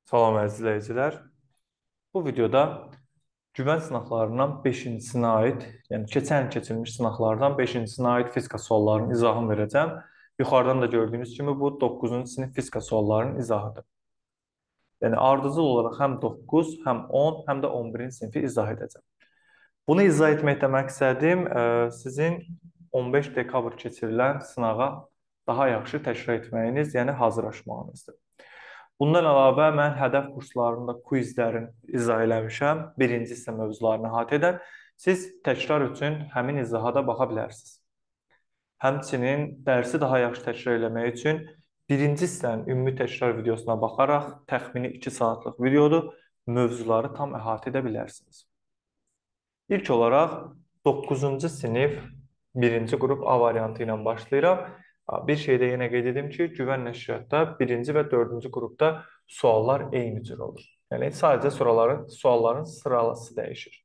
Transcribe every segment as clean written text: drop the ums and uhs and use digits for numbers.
Salam əziz izləyicilər. Bu videoda güvən sınaqlarından 5-cisinə aid, yəni keçən il keçirilmiş sınaqlardan 5-cisinə aid fizika suallarının izahını verəcəm. Yuxarıdan da gördüyünüz kimi bu 9-cu sinif fizika suallarının izahıdır. Yəni ardıcıl olaraq həm 9, həm 10, həm də 11-ci sinifi izah edəcəm. Bunu izah etməkdə məqsədim sizin 15 dekabr keçirilən sınağa daha yaxşı təkrar etməyiniz, yəni hazırlaşmağınızdır. Bundan əlavə mən hədəf kurslarında quizlərin izah eləmişəm. Birinci hissə mövzularını əhatə edən. Siz təkrar üçün həmin izaha da baxa bilərsiniz. Həmçinin dərsi daha yaxşı təkrar eləmək üçün birinci hissənin ümumi təkrar videosuna baxaraq təxmini 2 saatlıq videodur, mövzuları tam əhatə edə bilərsiniz. İlk olaraq 9-cu sinif 1-ci qrup A variantı ilə başlayıram. Bir şey də yenə qeyd edim ki, güvən nəşriyyatda 1-ci və 4-cü qrupda suallar eyni cür olur. Yəni sadəcə sualların sırası dəyişir.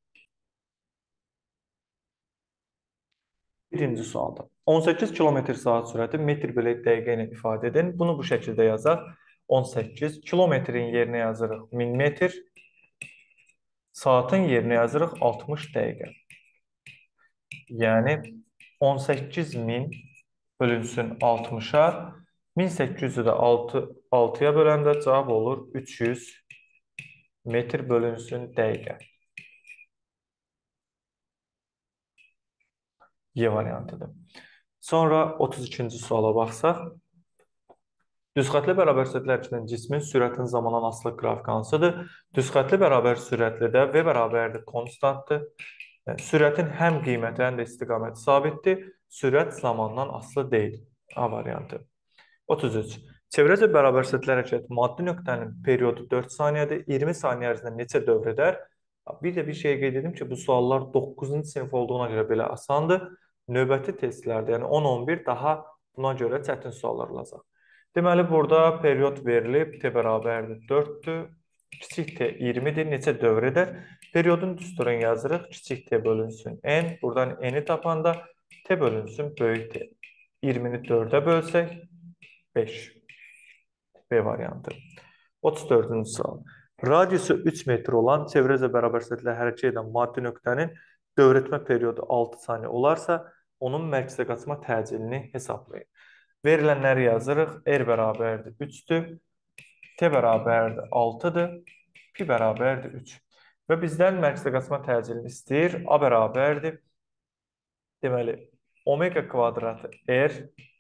Birinci sualda 18 km/saat sürəti metr bölü dəqiqə ilə ifadə edin. Bunu bu şəkildə yazaq. 18 kilometrin yerinə yazırıq 1000 metr, saatın yerinə yazırıq 60 dəqiqə. Yəni 18.000 bölünsün 60-a, 1800-ü də 6-ya böləndə cavab olur 300 metr bölünsün dəqiqə. Y variantıdır. Sonra 32-ci suala baxsaq. Düzxətli bərabər sürətlər üçün cismin sürətin zamandan asılı qrafik hansıdır? Düzxətli bərabər sürətlidə V bərabərdir konstantdır. Sürətin həm qiyməti, həm də istiqaməti sabitdir. Sürət zamandan asılı deyil. A variantı. 33. Çevrəcə bərabər sürətlər hərəkəti maddi nöqtənin periodu 4 saniyədir. 20 saniyə ərzində neçə dövr edər? Bir də bir şey qeyd edim ki, bu suallar 9-cu sinif olduğuna görə belə asandır. Növbəti testlərdə, yəni 10-11 daha buna görə çətin suallar olacaq. Deməli, burada period verilib, T bərabərdir 4-dür, kiçik T 20-dir, neçə dövr edər? Periodun düsturunu yazırıq, kiçik T bölünsün N, buradan N-i tapanda T bölünsün böyük T. 20-ni 4-ə bölsək, 5. B variantı. 34-cü sual. Radiusu 3 metr olan çevrəcə bərabər sürətlə hərəkət edən maddi nöqtənin dövrətmə periodu 6 saniyə olarsa, onun mərkəzə qaçma təcilini hesablayın. Verilənləri yazırıq. R bərabərdir 3-dür, T bərabərdir 6-dır, Pi bərabərdir 3. Və bizdən mərkəzə qaçma təcilini istəyir. A bərabərdir. Deməli, omega kvadratı R.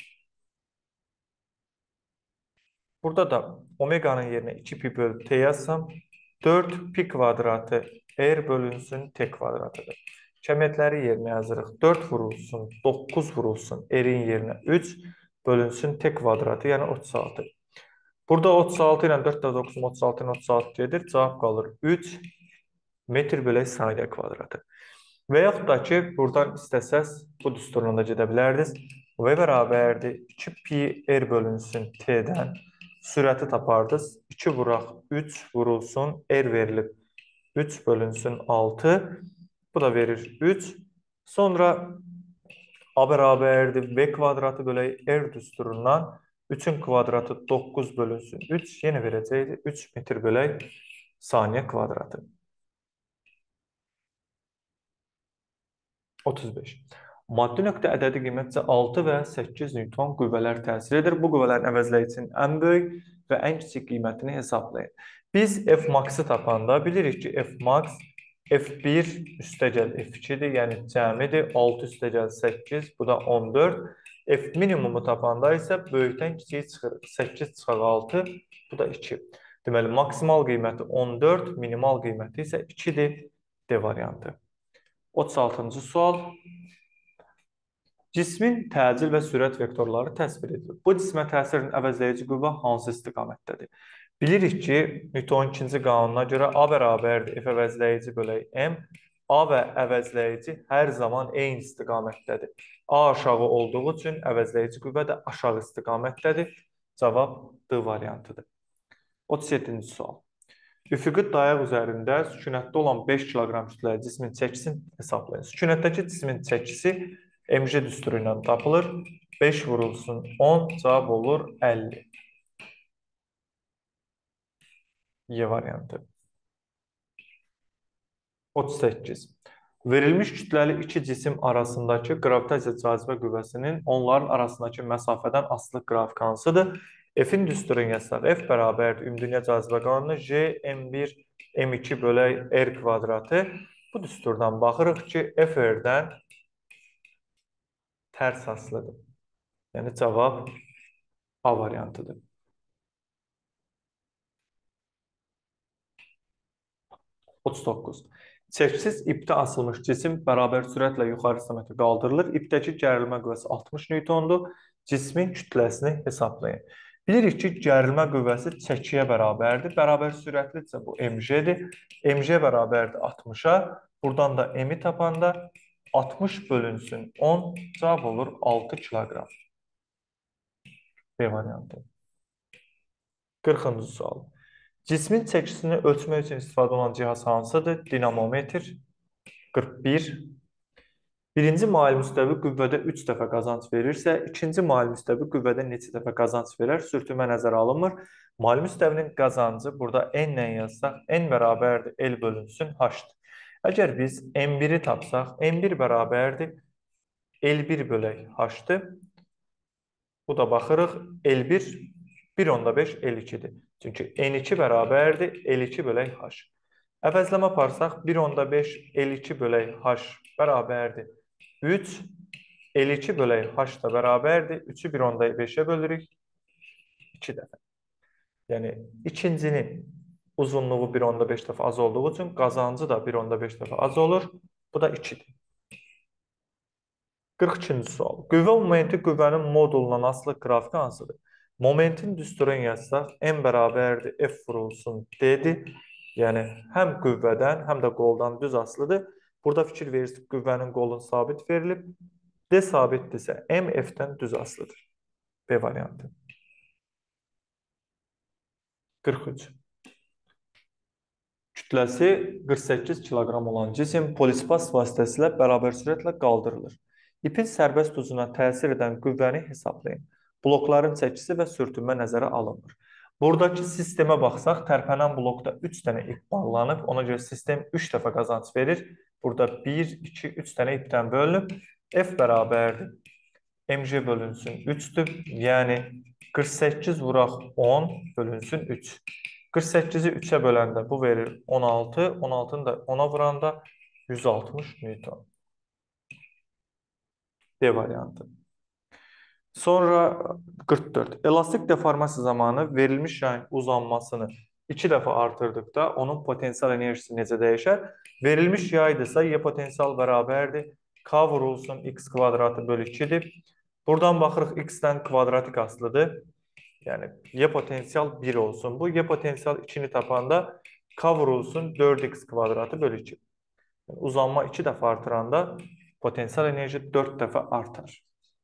Burada da omeganın yerinə 2 pi bölü T yazsam, 4 pi kvadratı R bölünsün T kvadratıdır. Kəmiyyətləri yerinə yazırıq. 4 vurulsun, 9 vurulsun, R-in yerinə 3 bölünsün T kvadratı, yəni 36. Burada 36 ilə 4 də 9, 36 ilə 36 gedir. Cavab qalır 3 metr bölü saniyə kvadratı. Və yaxud da ki, buradan istəsəz bu düsturla da gedə bilərdiniz. V bərabərdir 2 pi R bölünsün T-dən sürəti tapardınız. 2 vuraq 3 vurulsun, R verilib 3 bölünsün 6. Bu da verir 3. Sonra A bərabərdir V kvadratı bölü R düsturundan 3-ün kvadratı 9 bölünsün 3. Yenə verəcəkdir 3 metr bölü saniyə kvadratı. 35. Maddi nöqtə ədədi qiymətcə 6 və 8 Newton qüvvələr təsir edir. Bu qüvvələrin əvəzləyicinin ən böyük və ən kiçik qiymətini hesablayın. Biz F-max'ı tapanda bilirik ki, F-max F1 üstəgəl F2-dir, yəni cəmidir. 6 üstəgəl 8, bu da 14. F-minimumu tapanda isə böyükdən kiçiyi çıxır. 8 çıxar 6, bu da 2. Deməli, maksimal qiyməti 14, minimal qiyməti isə 2-dir. D variantı. 36-cı sual. Cismin təcil və sürət vektorları təsvir edilir. Bu cismə təsirin əvəzləyici qüvvə hansı istiqamətdədir? Bilirik ki, Newtonun ikinci qanununa görə A bərabərdir F əvəzləyici bölü M. A və əvəzləyici hər zaman eyni istiqamətdədir. A aşağı olduğu üçün əvəzləyici qüvvə də aşağı istiqamətdədir. Cavab D variantıdır. 37-ci sual. Üfüqi dayaq üzərində sükunətdə olan 5 kiloqram kütləli cismin çəkisini hesablayın. Sükunətdəki cismin çəkisi MJ düsturu ilə tapılır. 5 vurulsun 10, cavab olur 50. Y variantı. 38. Verilmiş kütləli iki cisim arasındakı qravitasiya cazibə qüvvəsinin onların arasındakı məsafədən asılı qrafik hansıdır? F-in düsturunu yazsaq, F bərabərdir ümumdünya cazibə qanunu J M1 M2 bölək R kvadratı. Bu düsturdan baxırıq ki, F R-dən tərs asılıdır. Yəni cavab A variantıdır. 39. Çəkisiz ipdə asılmış cisim bərabər sürətlə yuxarı səmətə qaldırılır. İpdəki gərilmə qüvvəsi 60 Newtondur. Cismin kütləsini hesablayın. Bilirik ki, gərilmə qüvvəsi çəkiyə bərabərdir. Bərabər sürətlidirsə bu mg-dir. mg bərabərdir 60-a. Buradan da m-i tapanda 60 bölünsün 10 cavab olur 6 kiloqram. B variantı. 40-cı sual. Cismin çəkisini ölçmək üçün istifadə olunan cihaz hansıdır? Dinamometr. 41. Birinci mail müstəvi qüvvədə 3 dəfə qazanc verirsə, ikinci mail müstəvi qüvvədə neçə dəfə qazanc verər? Sürtünmə nəzərə alınmır. Mail müstəvinin qazancı burada n ilə yazsaq, n bərabərdir L bölünsün H-dır. Əgər biz M1-i tapsaq, M1 bərabərdir L1 bölək H-dır. Bu da baxırıq, L1 1.5 L2-dir. Çünki N2 bərabərdir L2 bölək H. Əvəzləmə aparsaq, 1.5 L2 bölək H bərabərdir 3. L2 bölək H da bərabərdir. 3-ü 1.5-ə bölürük 2 dəfə. Yəni, ikincinin uzunluğu 1.5 dəfə az olduğu üçün qazancı da 1.5 dəfə az olur. Bu da 2-dir. 42-ci sual. Qüvvə momenti qüvvənin modulundan asılı qrafiki hansıdır? Momentin düsturunu yazsaq, M bərabərdir F vurulsun D-dir. Yəni, həm qüvvədən, həm də qoldan düz asılıdır. Burada fikir verirsək, qüvvənin qolun sabit verilib. D sabitdirsə, M F-dən düz asılıdır. B variantı. 43. Kütləsi 48 kiloqram olan cisim polispas vasitəsilə bərabər sürətlə qaldırılır. İpin sərbəst uzuna təsir edən qüvvəni hesablayın. Blokların çəkisi və sürtünmə nəzərə alınmır. Buradakı sistemə baxsaq, tərpənən blokda 3 dənə ip bağlanıb, ona görə sistem 3 dəfə qazanc verir. Burada 1, 2, 3 dənə ipdən bölünüb. F bərabərdir. Mg bölünsün 3-dür. Yəni 48 vuraq 10 bölünsün 3. 48-i 3-ə böləndə bu verir 16. 16-nı da 10-a vuranda 160 Newton. D variantı. Sonra 44. Elastik deformasiya zamanı verilmiş yayın uzanmasını 2 dəfə artırdıqda onun potensial enerjisi necə dəyişər? Verilmiş yaydırsa Y potensial bərabərdir. K vurulsun x kvadratı bölü 2-dir. Buradan baxırıq x-dən kvadratik asılıdır. Yəni Y potensial 1 olsun. Bu Y potensial 2-ni tapanda K vurulsun 4x kvadratı bölü 2. Yəni, uzanma 2 dəfə artıranda potensial enerji 4 dəfə artar.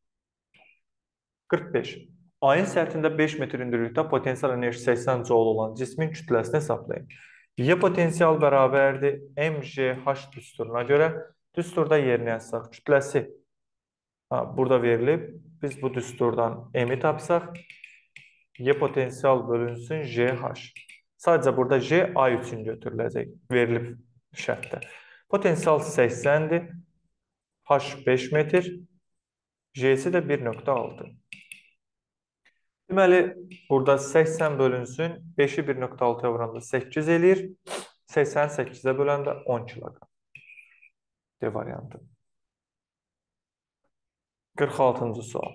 45. Ayın səthində 5 metr hündürlükdə potensial enerji 80 joule olan cismin kütləsini hesablayın. Y potensial bərabərdir mgh düsturuna görə. Düsturda yerinə yazsaq, kütləsi burada verilib. Biz bu düsturdan m-i tapsaq, Y potensial bölünsün gh. Sadəcə burada J ay üçün götürüləcək, verilib şərtdə. Potensial 80-dir, h 5 metr, J'si də 1.6. Deməli, burada 80 bölünsün, 5-i 1.6-ya vuranda 8 eləyir, 88-ə böləndə 10 kiloqram. D variantı. 46-cı sual.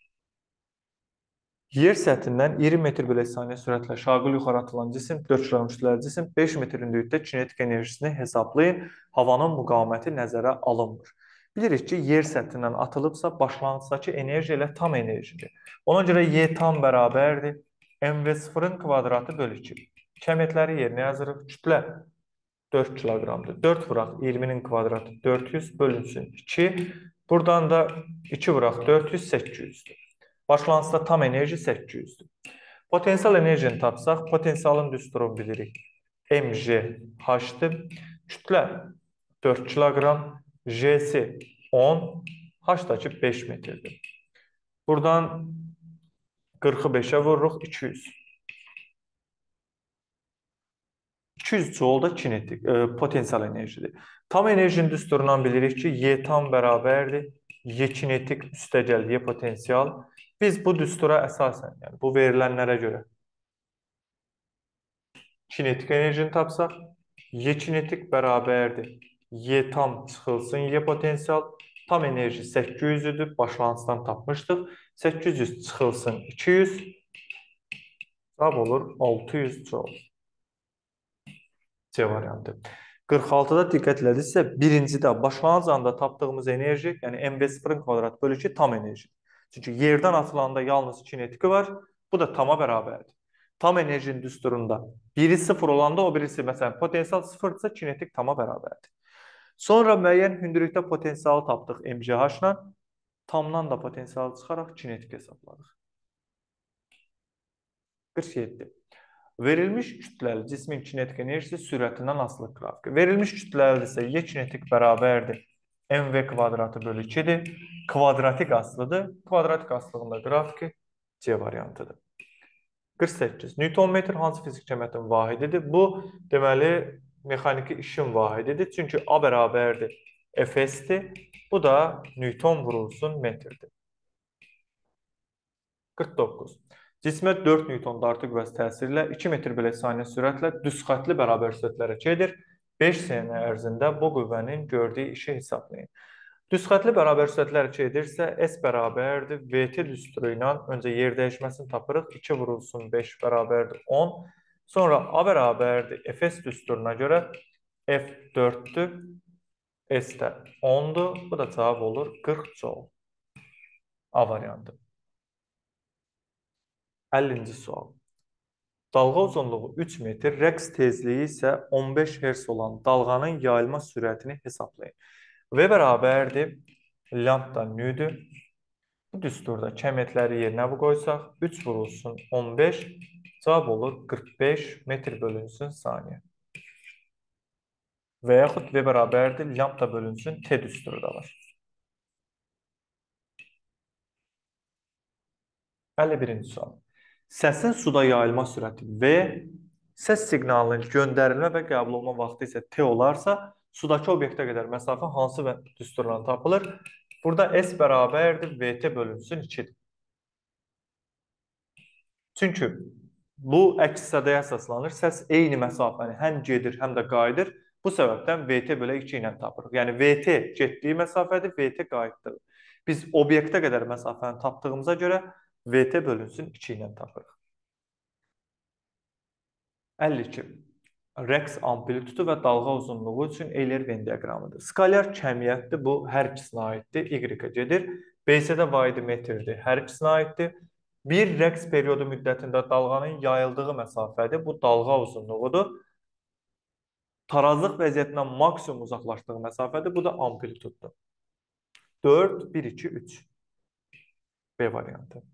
Yer səthindən 20 metr bölək saniyə sürətlə şaqül yuxarı atılan cisim, 4 kg kütləli cisim 5 metr hündürlükdə kinetik enerjisini hesablayın. Havanın müqaviməti nəzərə alınmır. Bilirik ki, yer səthindən atılıbsa, başlanğıcdakı enerji ilə tam enerjidir. Ona görə Y tam bərabərdir. MV0-ın kvadratı bölü 2. Kəmiyyətləri yerinə yazırıq. Kütlə 4 kiloqramdır. 4 vuraq 20-nin kvadratı 400 bölünsün 2. Buradan da 2 vuraq 400 800'dür. Başlanğıcda tam enerji 800'dür. Potensial enerjini tapsaq, potensialın düsturunu bilirik. mgh-dır. Kütlə 4 kiloqram, J'si 10, H-dakı 5 metrdir. Buradan 40'ı 5'e vururuq, 200. 200 joule da kinetik, potensial enerjidir. Tam enerjinin düsturundan bilirik ki, Y tam bərabərdir. Y kinetik üstəgəl Y potensial. Biz bu düstura əsasən, yəni bu verilənlərə görə kinetik enerjini tapsaq, Y kinetik bərabərdir. Y tam çıxılsın Y potensial. Tam enerji 800-dür. Başlanğıcdan tapmışdıq. 800 çıxılsın 200. Cavab olur 600 joule. C variantı. 46-da diqqət edilirsə, birincidə başlanğıc anda tapdığımız enerji, yəni mv0-ın kvadrat bölü 2 tam enerji. Çünki yerdən atılanda yalnız kinetiki var, bu da tama bərabərdir. Tam enerjinin düsturunda biri 0 olanda o birisi, məsələn, potensial 0-dırsa kinetik tama bərabərdir. Sonra müəyyən hündürlükdə potensialı tapdıq mgh-la, tamdan da potensialı çıxaraq kinetik hesabladıq. 47. Verilmiş kütləli cismin kinetik enerjisi sürətindən asılı qrafiki. Verilmiş kütləlidirsə Y kinetik bərabərdir. mv kvadratı bölü 2-dir. Kvadratik aslıdır. Kvadratik aslılığında qrafiki C variantıdır. 48. Newton metr hansı fizik cəmiyyətin vahididir? Bu, deməli, mexaniki işin vahididir. Çünki A bərabərdir Fs-dir. Bu da Newton vurulsun metrdir. 49. Cismə 4 Newton dartı qüvvəsi təsirlə 2 metr bölü saniyə sürətlə düz xətli bərabər sürətlərə gedir. 5 saniyə ərzində bu qüvvənin gördüyü işi hesablayın. Düz xətli bərabər sürətlərə gedirsə, S bərabərdir VT düsturu ilə öncə yer dəyişməsini tapırıq. 2 vurulsun 5 bərabərdir 10. Sonra A bərabərdir Fs düsturuna görə F 4-dür. S də 10-dur. Bu da cavab olur 40 joule. A variantı. 50-ci sual. Dalğa uzunluğu 3 metr, rəqs tezliyi isə 15 Hz olan dalğanın yayılma sürətini hesablayın. V bərabərdir lambda nüdür. Bu düsturda kəmiyyətləri yerinə qoysaq, 3 vurulsun 15, cavab olur 45 metr bölünsün saniyə. Və yaxud V bərabərdir lambda bölünsün T düsturu da var. 51-ci sual. Səsin suda yayılma sürəti V, səs siqnalının göndərilmə və qəbul olma vaxtı isə T olarsa, sudakı obyektə qədər məsafə hansı düsturla tapılır? Burada S bərabərdir VT bölünsün 2-dir. Çünki bu əks-sədəyə əsaslanır. Səs eyni məsafəni həm gedir, həm də qayıdır. Bu səbəbdən VT bölə 2 ilə tapırıq. Yəni VT getdiyi məsafədir, VT qayıtdır. Biz obyektə qədər məsafəni tapdığımıza görə VT bölünsün 2 ilə tapırıq. 52. Rəqs amplitudu və dalğa uzunluğu üçün Euler-Venn diaqramıdır. Skalyar kəmiyyətdir, bu hər ikisinə aiddir, Y-ə gedir. BC-də vahidi metrdir, hər ikisinə aiddir. Bir rəqs periodu müddətində dalğanın yayıldığı məsafədir, bu dalğa uzunluğudur. Tarazlıq vəziyyətindən maksimum uzaqlaşdığı məsafədir, bu da amplituddur. 4, 1, 2, 3. B variantı.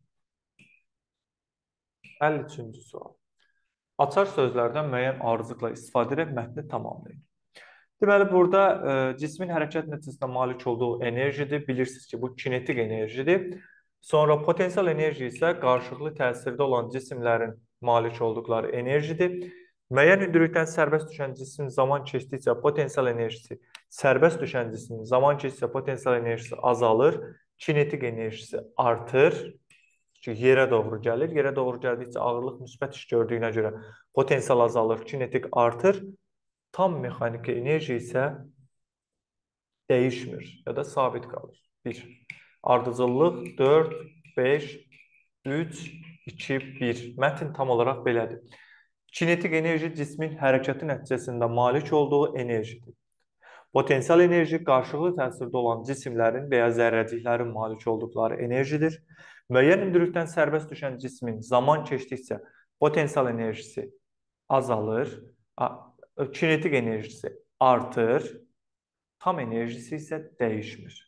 53-cü sual. Açar sözlərdən müəyyən ardıcıqla istifadə edərək mətni tamamlayın. Deməli, burada cismin hərəkət nəticəsində malik olduğu enerjidir. Bilirsiniz ki, bu kinetik enerjidir. Sonra potensial enerji isə qarşılıqlı təsirdə olan cisimlərin malik olduqları enerjidir. Müəyyən hündürlükdən sərbəst düşən cisim zaman keçdikcə potensial enerjisi, sərbəst düşən cismin zaman keçdikcə potensial enerjisi azalır, kinetik enerjisi artır. Çünki yerə doğru gəlir. Yerə doğru gəldikcə ağırlıq müsbət iş gördüyünə görə potensial azalır, kinetik artır. Tam mexaniki enerji isə dəyişmir ya da sabit qalır. 1. Ardıcıllıq 4, 5, 3, 2, 1. Mətn tam olaraq belədir. Kinetik enerji cismin hərəkəti nəticəsində malik olduğu enerjidir. Potensial enerji qarşılıqlı təsirdə olan cisimlərin və ya zərrəciklərin malik olduqları enerjidir. Müəyyən hündürlükdən sərbəst düşən cismin zaman keçdikcə potensial enerjisi azalır, kinetik enerjisi artır, tam enerjisi isə dəyişmir.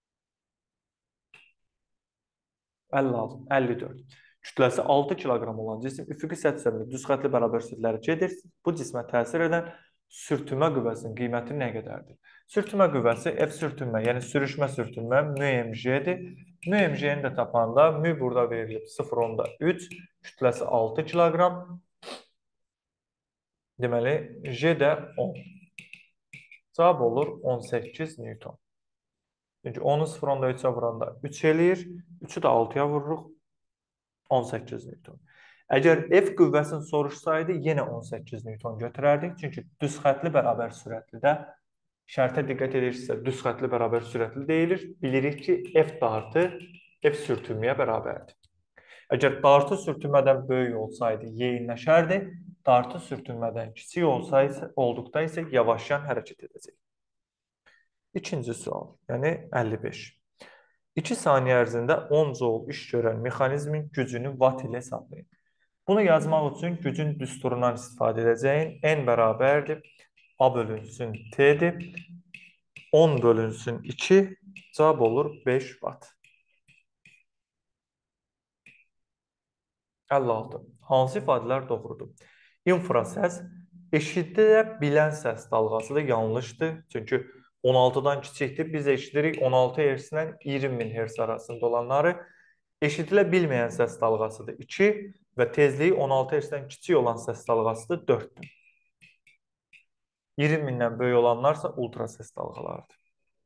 54. Kütləsi 6 kiloqram olan cisim üfüqi səthi üzərində düz xətli bərabər sürətlərə gedir. Bu cismə təsir edən sürtünmə qüvvəsinin qiyməti nə qədərdir? Sürtünmə qüvvəsi F sürtünmə, yəni sürüşmə sürtünmə μmg-dir. μmg-ni də tapanda μ burada verilib 0,3, kütləsi 6 kiloqram. Deməli, J də 10. Cavab olur 18 Newton. Çünki 10-u 0-da 3-ə vuranda 3 eləyir. 3-ü də 6-ya vururuq. 18 Newton. Əgər F qüvvəsini soruşsaydı, yenə 18 Newton götürərdik. Çünki düz xətli bərabər sürətlidə şərtə diqqət edirsinizsə, düz xətli bərabər sürətli deyilir. Bilirik ki, F dartı F sürtünməyə bərabərdir. Əgər dartı sürtünmədən böyük olsaydı, yeyinləşərdi. Dartı sürtünmədən kiçik olduqda isə yavaşlayan hərəkət edəcək. İkinci sual, yəni 55. 2 saniyə ərzində 10 joule iş görən mexanizmin gücünü watt ilə hesablayın. Bunu yazmaq üçün gücün düsturundan istifadə edəcəyin. N bərabərdir. A bölünsün T'dir. 10 bölünsün 2. Cavab olur 5 watt. 56. Hansı ifadələr doğrudur? İnfrasəs eşidilə bilən səs dalğasıdır. Yanlışdır. Çünki 16-dan kiçikdir. Biz eşidirik 16 Hz-lə 20.000 Hz arasında olanları. Eşidilə bilməyən səs dalğasıdır 2 və tezliyi 16 Hz-dən kiçik olan səs dalğasıdır 4-dür. 20.000-dən böyük olanlarsa ultrases dalğalarıdır.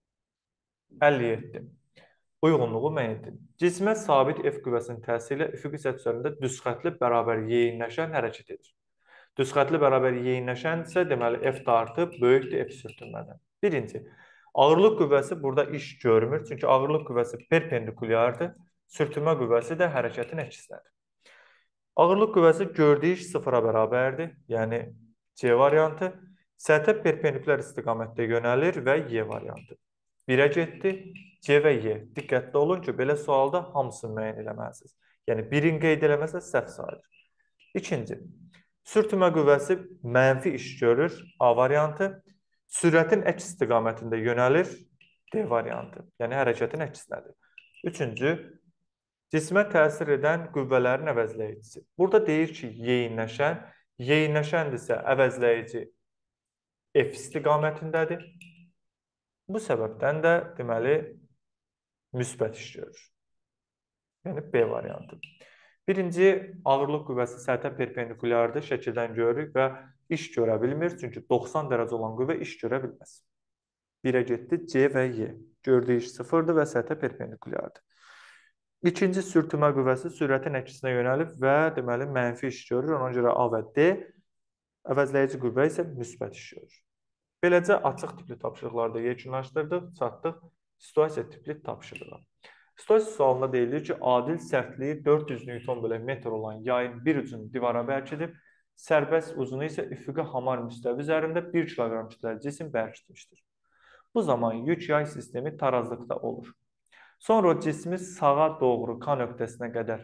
57. Uyğunluğu müəyyən edin. Cismə sabit F qüvvəsinin təsiri ilə üfüqi səthi üzərində düzxətli bərabər yeyinləşən hərəkət edir. Düzxətli bərabər yeyinləşən isə deməli F dartı böyükdür F sürtünmədən. Birinci, ağırlıq qüvvəsi burada iş görmür. Çünki ağırlıq qüvvəsi perpendikulyardır. Sürtünmə qüvvəsi də hərəkətin əksinədir. Ağırlıq qüvvəsi gördüyü iş sıfıra bərabərdir. Yəni C variantı. Səthə perpendikulyar istiqamətdə yönəlir və Y variantı. 1-ə getdi. C və Y. Diqqətli olun ki, belə sualda hamısını müəyyən eləməlisiniz. Yəni, birini qeyd eləməsə səhv sayılır. İkinci, sürtünmə qüvvəsi mənfi iş görür. A variantı. Sürətin əks istiqamətində yönəlir. D variantı. Yəni, hərəkətin əksinədir. Üçüncü, cismə təsir edən qüvvələrin əvəzləyicisi. Burada deyir ki, yeyinləşəndirsə əvəzləyici F istiqamətindədir. Bu səbəbdən də deməli müsbət iş görür. Yəni B variantı. Birinci, ağırlıq qüvvəsi səthə perpendikulyardır, şəkildən görürük və iş görə bilmir. Çünki 90 dərəcə olan qüvvə iş görə bilməz. 1-ə getdi, C və Y. Gördüyü iş sıfırdır və səthə perpendikulyardır. İkinci, sürtünmə qüvvəsi sürətin əksinə yönəlib və deməli mənfi iş görür. Ona görə A və D, əvəzləyici qüvvə isə müsbət iş görür. Beləcə, açıq tipli tapşırıqlarda yekunlaşdırdıq, çatdıq situasiya tipli tapşırığa. Situasiya sualında deyilir ki, adil sərtliyi 400 Nm olan yayın bir ucunu divara bərk edib, sərbəst uzunu isə üfüqə hamar müstəvi üzərində 1 kiloqram kütləli cisim bərkitmişdir. Bu zaman yük yay sistemi tarazlıqda olur. Sonra o cismi sağa doğru K nöqtəsinə qədər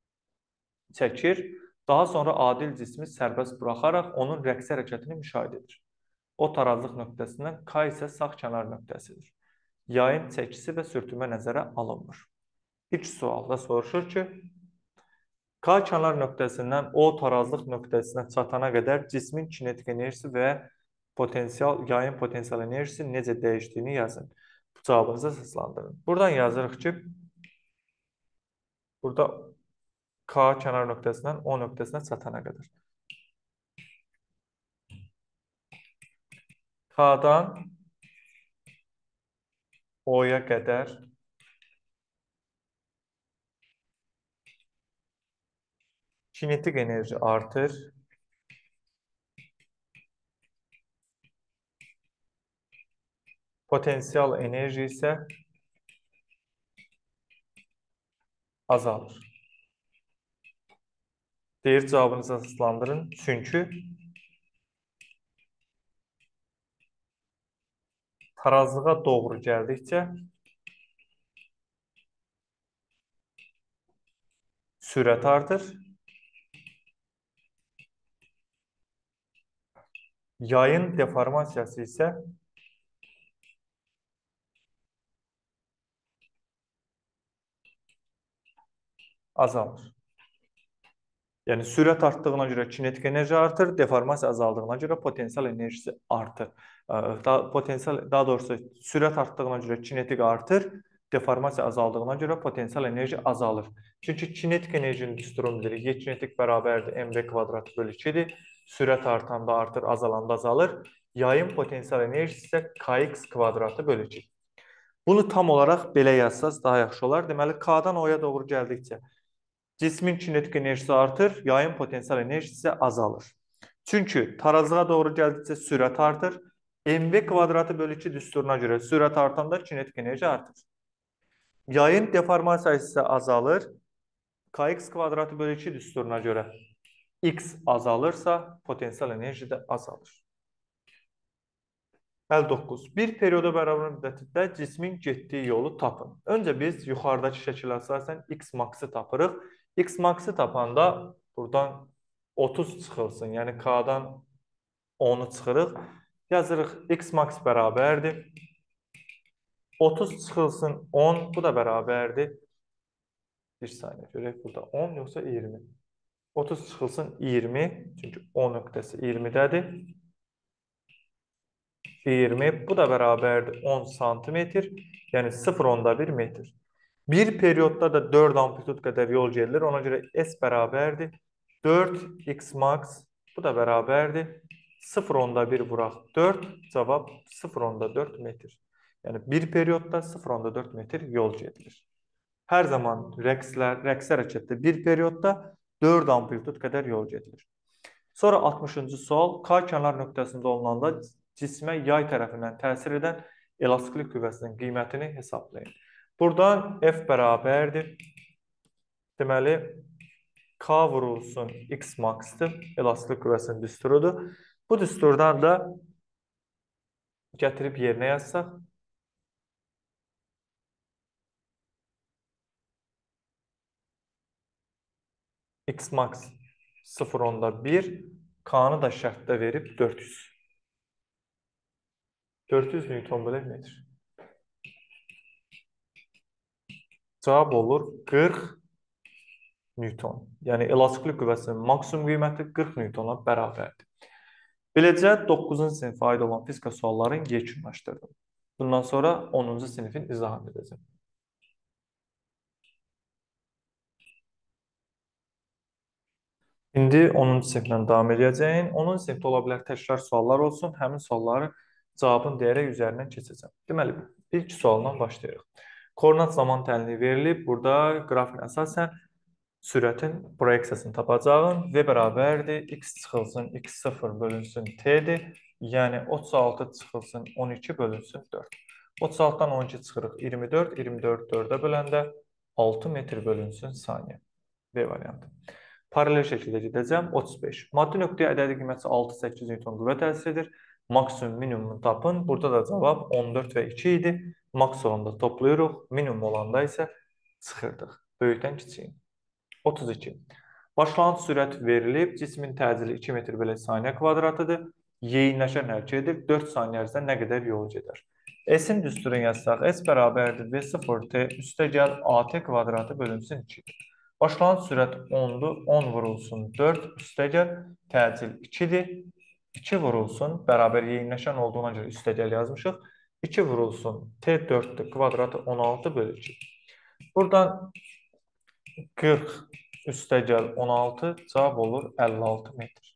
çəkir, daha sonra adil cismi sərbəst buraxaraq onun rəqsi hərəkətini müşahidə edir. O tarazlıq nöqtəsindən K isə sağ kənar nöqtəsidir. Yayın çəkisi və sürtünmə nəzərə alınmır. İlk sualda soruşur ki, K kənar nöqtəsindən O tarazlıq nöqtəsinə çatana qədər cismin kinetik enerjisi və yayın potensial enerjisi necə dəyişdiyini yazın. Bu cavabınızı əsaslandırın. Buradan yazırıq ki, burada K kənar nöqtəsindən O nöqtəsinə çatana qədər. K-dan O-ya qədər kinetik enerji artır. Potensial enerji isə azalır. Deyir cavabınızı əsaslandırın. Çünki tarazlığa doğru gəldikcə sürət artır. Yayın deformasiyası isə azalır. Yəni, sürət artdığına görə kinetik enerji artır, deformasiya azaldığına görə potensial enerjisi artır. Daha doğrusu, sürət artdığına görə kinetik artır, deformasiya azaldığına görə potensial enerji azalır. Çünki kinetik enerjinin düsturunu bilirik. Y kinetik bərabərdir mv kvadratı bölü 2-dir. Sürət artanda artır, azalanda azalır. Yayın potensial enerjisi isə kx kvadratı bölü 2. Bunu tam olaraq belə yazsaz daha yaxşı olar. Deməli, K-dan O-ya doğru gəldikcə cismin kinetik enerjisi artır, yayın potensial enerjisi isə azalır. Çünki tarazlığa doğru gəldikcə sürət artır. mv kvadratı bölü 2 düsturuna görə sürət artanda kinetik enerji artır. Yayın deformasiyası isə azalır. Kx kvadratı bölü 2 düsturuna görə x azalırsa potensial enerji də azalır. 59. Bir perioda bərabər müddətində cismin getdiyi yolu tapın. Öncə biz yuxarıdakı şəkillə əsasən x max'ı tapırıq. X max'ı tapanda buradan 30 çıxılsın. Yəni K-dan 10'u çıxırıq. Yazırıq x max bərabərdir. 30 çıxılsın 10, bu da bərabərdir. Bir saniyə görək burada 10 yoxsa 20. 30 çıxılsın 20, çünki 10 nöqtəsi 20-dədir. 20, bu da bərabərdir 10 santimetr, yəni 0,1 metr. Bir periodda da 4 amplitud qədər yol gedilir, ona görə S bərabərdir 4x max, bu da bərabərdir 0,1 vuraq 4, cavab 0,4 metr. Yəni bir periodda 0,4 metr yol gedilir. Hər zaman rəqs hərəkətdə bir periodda 4 amplitud qədər yol gedilir. Sonra 60-cı sual, K kənar nöqtəsində olunanda cismə yay tərəfindən təsir edən elastiklik qüvvəsinin qiymətini hesablayın. Buradan F bərabərdir. Deməli, K vurulsun X max'dır. Elastiklik qüvvəsinin düsturudur. Bu düsturdan da gətirib yerinə yazsaq. X max 0,1, K-nı da şərtdə verib 400. 400 Newton bölü metr. Cavab olur 40 Newton. Yəni elastiklik qüvvəsinin maksimum qiyməti 40 Newtona bərabərdir. Beləcə 9-cu sinifə aid olan fizika suallarını yekunlaşdırdım. Bundan sonra 10-cu sinifin izahını edəcəm. İndi 10-cu sinifdən davam edəcəyim. 10-cu sinifdə ola bilər təkrar suallar olsun. Həmin sualları cavabını deyərək üzərindən keçəcəm. Deməli, ilk sualdan başlayırıq. Koordinat zaman tənliyi verilib. Burada qrafin əsasən sürətin proyeksiyasını tapacağım. V bərabərdir. X çıxılsın x0 bölünsün t-dir. Yəni 36 çıxılsın 12 bölünsün 4. 36-dan 12 çıxırıq 24. 24 4-ə böləndə 6 metr bölünsün saniyə. V variantı. Paralel şəkildə gedəcəm. 35. Maddi nöqtəyə ədədi qiyməti 6-8 Newton qüvvə təsir edir. Maksimum minimumunu tapın. Burada da cavab 14 və 2 idi. Maks olanda toplayırıq. Minimum olanda isə çıxırdıq. Böyükdən kiçiyin. 32. Başlanğıc sürət verilib. Cismin təcili 2 metr bölü saniyə kvadratıdır. Yeyinləşən hərəkət edir. 4 saniyə ərzində nə qədər yol gedər? S-in düsturunu yazsaq, S bərabərdir V0T üstə gəl AT kvadratı bölünsün 2. Başlanğıc sürət 10-dur. 10 vurulsun 4 üstə gəl. Təcil 2-dir. 2 vurulsun. Bərabər yeyinləşən olduğuna görə üstə gəl yazmışıq. 2 vurulsun. T4-dür. Kvadratı 16 bölü 2. Buradan 40 üstə gəl 16. Cavab olur 56 metr.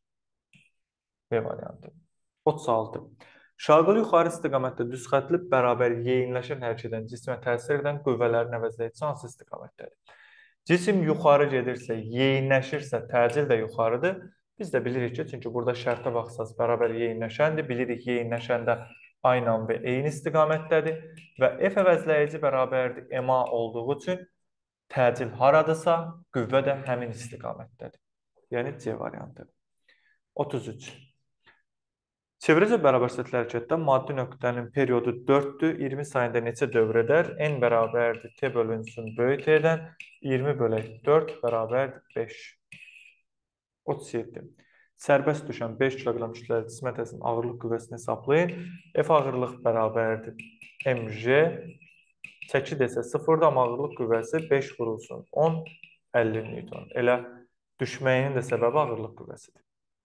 B variantı. 36. Şaqıl yuxarı istiqamətdə düz xətli bərabər yeyinləşən hərəkət edən cismə təsir edən qüvvələrin əvəzləyici hansı istiqamətdədir? Cisim yuxarı gedirsə, yeyinləşirsə, təcil də yuxarıdır. Biz də bilirik ki, çünki burada şərtə baxsaz bərabər yeyinləşəndir. Bilirik, yeyinləşəndə aynı və eyni istiqamətdədir. Və F əvəzləyici bərabərdir MA olduğu üçün təcil haradırsa, qüvvə də həmin istiqamətdədir. Yəni C variantı. 33. Çevrəcə bərabər səthli hərəkətdə maddi nöqtənin periodu 4-dür. 20 saniyədə neçə dövr edər? N bərabərdir T bölünsün böyük T-dən. 20 bölək 4 bərabərdir 5. 37. Sərbəst düşən 5 kiloqram kütləli cismə təsirin ağırlıq qüvvəsini hesablayın. F ağırlıq bərabərdir mg. Çəki desə 0-da, amma ağırlıq qüvvəsi 5 vurulsun 10, 50 Newton. Elə düşməyinin də səbəbi ağırlıq qüvvəsidir.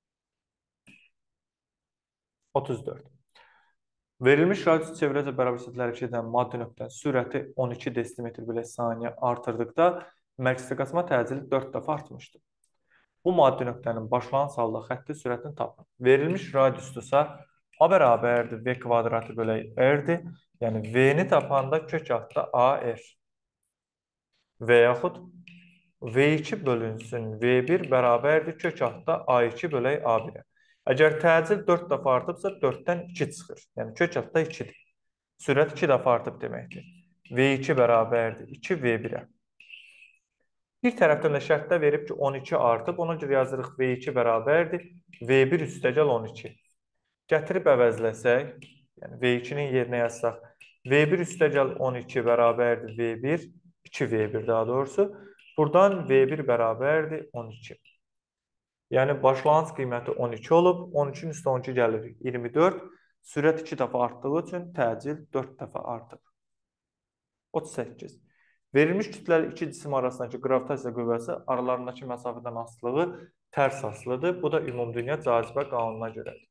34. Verilmiş radius çevrəcə bərabər səthli hərəkət edən maddi nöqtənin sürəti 12 desimetr bölü saniyə artırdıqda mərkəzi qaçma təcili 4 dəfə artmışdır. Bu maddi nöqtənin başlanğıc halda xətti sürətini tapın. Verilmiş radiusdursa A bərabərdir V kvadratı bölək R-dir. Yəni V-ni tapanda kök altda AR və yaxud V2 bölünsün V1 bərabərdir kök altda A2 bölək A1-ə. Əgər təcil 4 dəfə artıbsa 4-dən 2 çıxır. Yəni kök altda 2-dir. Sürət 2 dəfə artıb deməkdir. V2 bərabərdir 2 V1-ə. Bir tərəfdən də şərtdə verib ki, 12 artıb, ona görə yazırıq V2 bərabərdir V1 üstəgəl 12. Gətirib əvəzləsək, yəni V2-nin yerinə yazsaq, V1 üstəgəl 12 bərabərdir V1, 2 V1 daha doğrusu. Buradan V1 bərabərdir 12. Yəni başlanğıc qiyməti 12 olub, 13-ün üstə 12 gəlir 24. Sürət 2 dəfə artdığı üçün təcil 4 dəfə artıb. 38. Verilmiş kütləli iki cisim arasındakı qravitasiya qüvvəsi aralarındakı məsafədən asılılığı tərs asılıdır. Bu da ümumdünya cazibə qanununa görədir.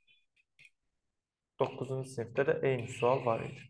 9-cu sinifdə də eyni sual var idi.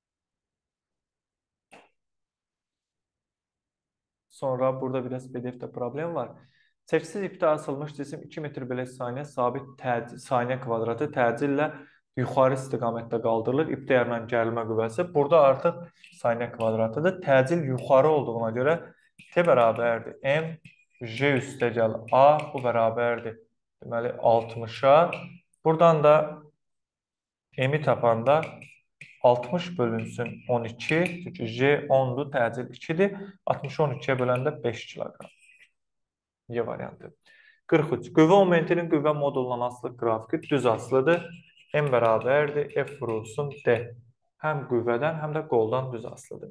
Sonra burada biraz PDF-də problem var. Çəkisiz ipdə asılmış cisim 2 metr bölək saniyə sabit saniyə kvadratı təcillə yuxarı istiqamətdə qaldırılır. İp dəyərlə gərilmə qüvvəsi. Burada artıq saniyə kvadratıdır. Təcil yuxarı olduğuna görə T bərabərdir. M, J üstəgəl A, bu bərabərdir. Deməli, 60-a. Buradan da M-i tapanda 60 bölünsün 12. Çünki J 10-dur, təcil 2-dir. 60-ı 12-yə böləndə 5 kiloqram. Y variantı. 43. Qüvvə momentinin qüvvə modulundan asılı qrafiki düz asılıdır. M bərabərdir, F vurulsun D. Həm qüvvədən, həm də qoldan düz asılıdır.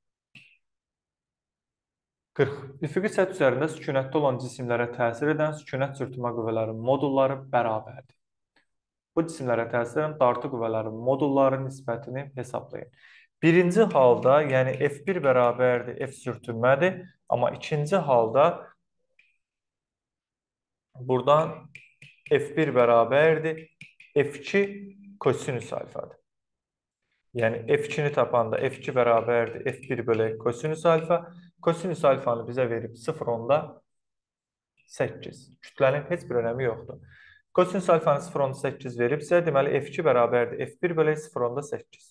40. Üfüqi səth üzərində sükunətdə olan cisimlərə təsir edən sükunət sürtünmə qüvvələrinin modulları bərabərdir. Bu cisimlərə təsir edən dartı qüvvələrin modulları nisbətini hesablayın. Birinci halda, yəni F1 bərabərdir, F sürtünmədir. Amma ikinci halda buradan F1 bərabərdir, F2 kosinüs alfadır. Yəni F2-ni tapanda F2 bərabərdir, F1 bölək kosinüs alfa. Kosinüs alfanı bizə verib 0,8. Kütlənin heç bir önəmi yoxdur. Kosinüs alfanı 0,8 veribsə, deməli F2 bərabərdir, F1 bölək 0,8.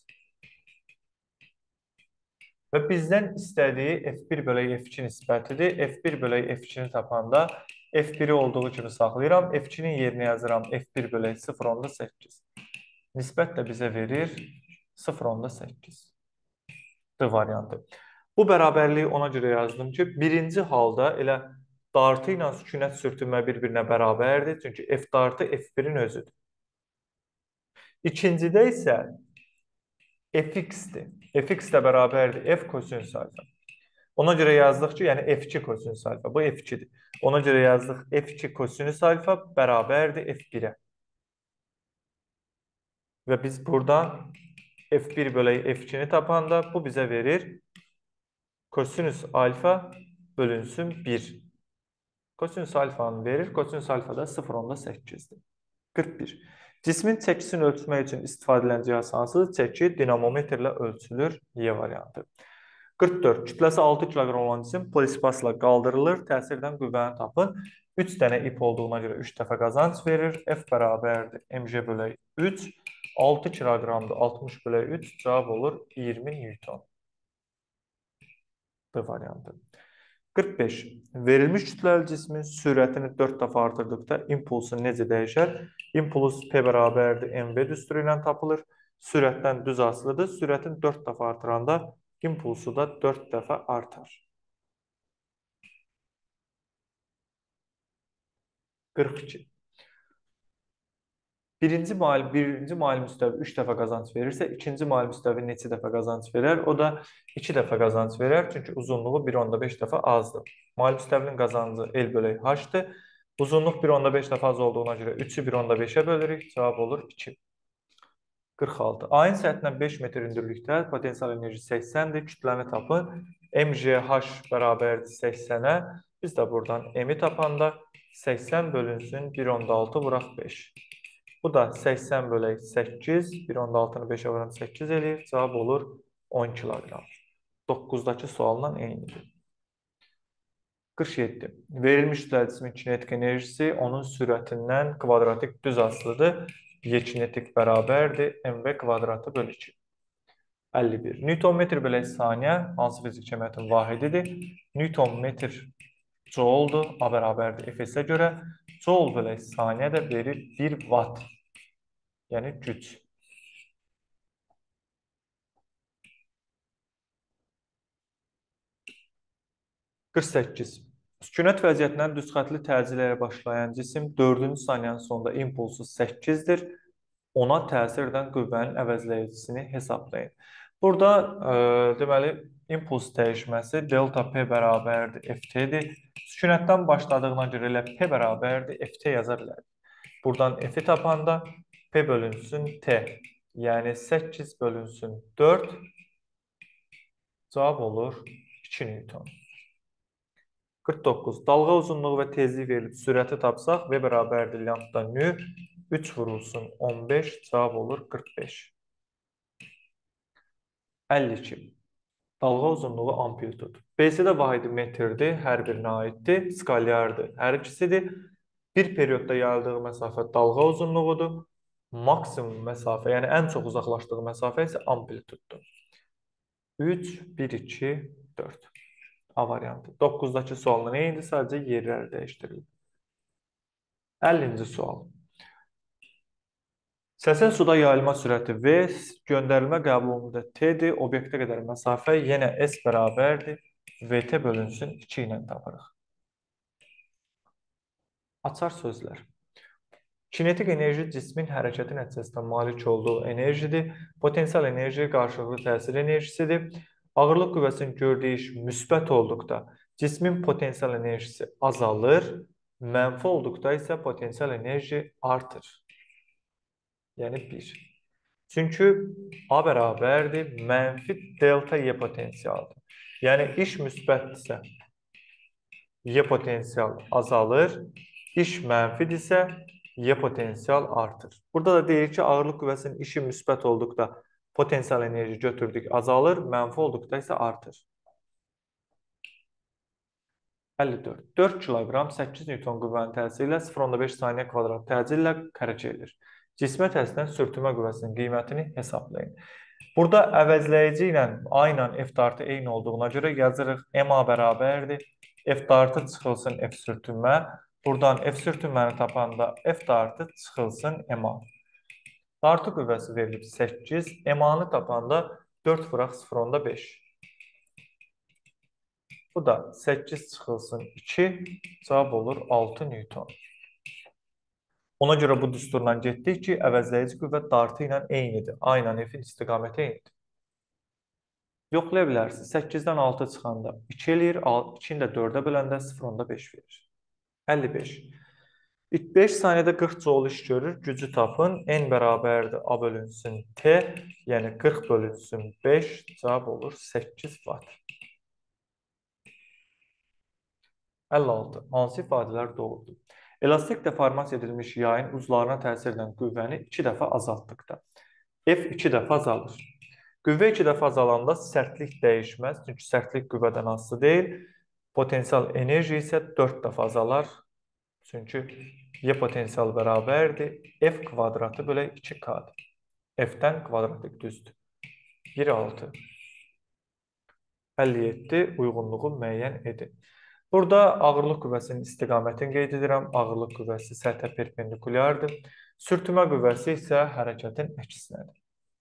Və bizdən istədiyi F1 bölək F2 nisbətidir. F1 bölək F2-ni tapanda F1-i olduğu kimi saxlayıram. F2-nin yerinə yazıram F1 bölək 0,8. Nisbət də bizə verir 0,8. D variantı. Bu bərabərliyi ona görə yazdım ki, birinci halda elə dartı ilə sükunət sürtünmə bir-birinə bərabərdir. Çünki F dartı F1-in özüdür. İkincidə isə Fx-dir. Fx də bərabərdir F kosinüs alfa. Ona görə yazdıq ki, yəni F2 kosinüs alfa. Bu F2-dir. Ona görə yazdıq F2 kosinüs alfa bərabərdir F1-ə. Və biz buradan F1 bölək F2-ni tapanda bu bizə verir kosinüs alfa bölünsün 1. Kosinüs alfanı verir. Kosinüs alfa da 0,8-dir. 41. Cismin çəkisini ölçmək üçün istifadə edilən cihaz hansıdır? Çəki dinamometrlə ölçülür. Y variantı. 44. Kütləsi 6 kiloqram olan cisim polispasla qaldırılır. Təsirdən qüvvəni tapın. 3 dənə ip olduğuna görə 3 dəfə qazanc verir. F bərabərdir. mg bölək 3. 6 kiloqramdır. 60 bölək 3. Cavab olur 20 Newton. D variantı. 45. Verilmiş kütləli cismin sürətini 4 dəfə artırdıqda impulsu necə dəyişər? İmpuls P bərabərdir mv düsturu ilə tapılır. Sürətdən düz asılıdır. Sürətin 4 dəfə artıranda impulsu da 4 dəfə artar. 42. Birinci mail müstəvi 3 dəfə qazanc verirsə, ikinci mail müstəvi neçə dəfə qazanc verər? O da 2 dəfə qazanc verər, çünki uzunluğu 1,5 dəfə azdır. Mail müstəvinin qazancı L bölək H-dır. Uzunluq 1,5 dəfə az olduğuna görə 3-ü 1,5-ə bölürük, cavab olur 2. 46. Ayın səthindən 5 metr hündürlükdə potensial enerji 80-dir. Kütləni tapın. mgh bərabərdir 80-ə. Biz də buradan m-i tapanda 80 bölünsün 1,6 vuraq 5. Bu da 80 bölək 8, 1,6-nı 5-ə vuran 8 eləyir. Cavab olur 10 kiloqram. 9-dakı sualla eynidir. 47. Verilmiş cismin kinetik enerjisi onun sürətindən kvadratik düz asılıdır. Y kinetik bərabərdir mv kvadratı bölü 2. 51. Newton metr bölü saniyə hansı fizik cəmiyyətin vahididir? Newton metr jouldur. A bərabərdir Fs-ə görə. Joule bölü saniyə də verir 1 watt. Yəni güc. 48. Sükunət vəziyyətindən düz xətli təcil ilə başlayan cisim 4-cü saniyənin sonunda impulsu 8-dir. Ona təsir edən qüvvənin əvəzləyicisini hesablayın. Burada deməli impuls dəyişməsi delta P bərabərdir FT-dir. Sükunətdən başladığına görə elə P bərabərdir FT yaza bilərik. Buradan F-i tapanda P bölünsün T. Yəni 8 bölünsün 4 cavab olur 2 Newton. 49. Dalğa uzunluğu və tezliyi verilib sürəti tapsaq V bərabərdir lambda nü 3 vurulsun 15 cavab olur 45. 52. Dalğa uzunluğu amplitud. BC-də vahidi metrdir, hər birinə aiddir. Skalyardır, hər ikisidir. Bir periodda yayıldığı məsafə dalğa uzunluğudur. Maksimum məsafə, yəni ən çox uzaqlaşdığı məsafə isə amplituddur. 3, 1, 2, 4. A variantı. 9-dakı sualda nə idi? Sadəcə yerləri dəyişdirildi. 50-ci sual. Səsin suda yayılma sürəti V, göndərilmə qəbul müddəti T-dir, obyektə qədər məsafə yenə S bərabərdir. VT bölünsün 2 ilə tapırıq. Açar sözlər. Kinetik enerji cismin hərəkəti nəticəsində malik olduğu enerjidir. Potensial enerji qarşılıqlı təsir enerjisidir. Ağırlıq qüvvəsinin gördüyü iş müsbət olduqda cismin potensial enerjisi azalır, mənfi olduqda isə potensial enerji artır. Yəni 1. Çünki A bərabərdir mənfi delta Y potensialdır. Yəni iş müsbətdirsə Y potensial azalır, iş mənfidirsə Y potensial artır. Burada da deyir ki, ağırlıq qüvvəsinin işi müsbət olduqda potensial enerji götürdük, azalır, mənfi olduqda isə artır. 54. 4 kiloqram 8 Newton qüvvənin təsiri ilə 0,5 saniyə kvadrat təcil ilə hərəkət edilir. Cismə təsirdən sürtünmə qüvvəsinin qiymətini hesablayın. Burada əvəzləyici ilə A ilə F dartı eyni olduğuna görə yazırıq MA bərabərdir. F dartı çıxılsın F sürtünmə. Buradan F sürtünməni tapanda F dartı çıxılsın MA. Dartı qüvvəsi verilib 8. MA-nı tapanda 4 vuraq 0,5. Bu da 8 çıxılsın 2. Cavab olur 6 Newton. Ona görə bu düsturla getdik ki, əvəzləyici qüvvə dartı ilə eynidir. A ilə F-in istiqaməti eynidir. Yoxlaya bilərsiniz. 8-dən 6 çıxanda 2 eləyir. 2-ni də 4-ə böləndə 0,5 verir. 55. 5 saniyədə 40 joule iş görür. Gücü tapın. N bərabərdir A bölünsün T. Yəni 40 bölünsün 5. Cavab olur 8 watt. 56. Hansı ifadələr doğrudur? Elastik deformasiya edilmiş yayın uclarına təsir edən qüvvəni 2 dəfə azaltdıqda F 2 dəfə azalır. Qüvvə 2 dəfə azalanda sərtlik dəyişməz. Çünki sərtlik qüvvədən asılı deyil. Potensial enerji isə 4 dəfə azalar. Çünki Y potensial bərabərdir. F kvadratı bölə 2K-dır. F-dən kvadratik düzdür. 1,6. 57. Uyğunluğu müəyyən edin. Burada ağırlıq qüvvəsinin istiqamətini qeyd edirəm. Ağırlıq qüvvəsi səthə perpendikulyardır. Sürtünmə qüvvəsi isə hərəkətin əksinədir.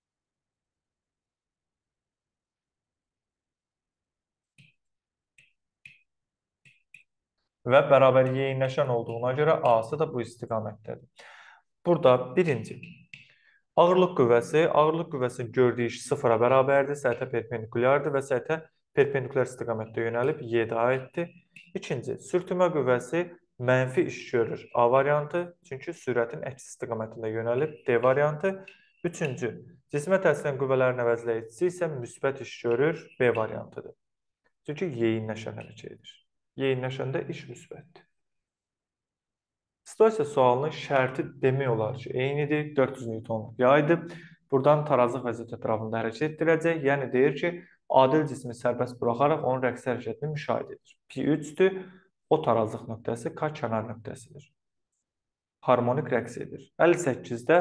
Və bərabər yeyinləşən olduğuna görə A-sı da bu istiqamətdədir. Burada birinci. Ağırlıq qüvvəsinin gördüyü iş sıfıra bərabərdir. Səthə perpendikulyardır və səthə perpendikulyar istiqamətdə yönəlib Y-də aiddir. İkinci, sürtünmə qüvvəsi mənfi iş görür A variantı, çünki sürətin əks istiqamətində yönəlib D variantı. Üçüncü, cismə təsir edən qüvvələrin əvəzləyicisi isə müsbət iş görür B variantıdır. Çünki yeyinləşən hərəkət edir. Yeyinləşəndə iş müsbətdir. Situasiya sualının şərti demək olar ki, eynidir, 400 Newtonluq yaydır. Buradan tarazlıq vəziyyət ətrafında hərəkət etdirəcək. Yəni deyir ki, adil cismi sərbəst buraxaraq onun rəqsi hərəkətini müşahidə edir. Pi 3-dür. O tarazlıq nöqtəsi K kənar nöqtəsidir. Harmonik rəqs edir. 58-də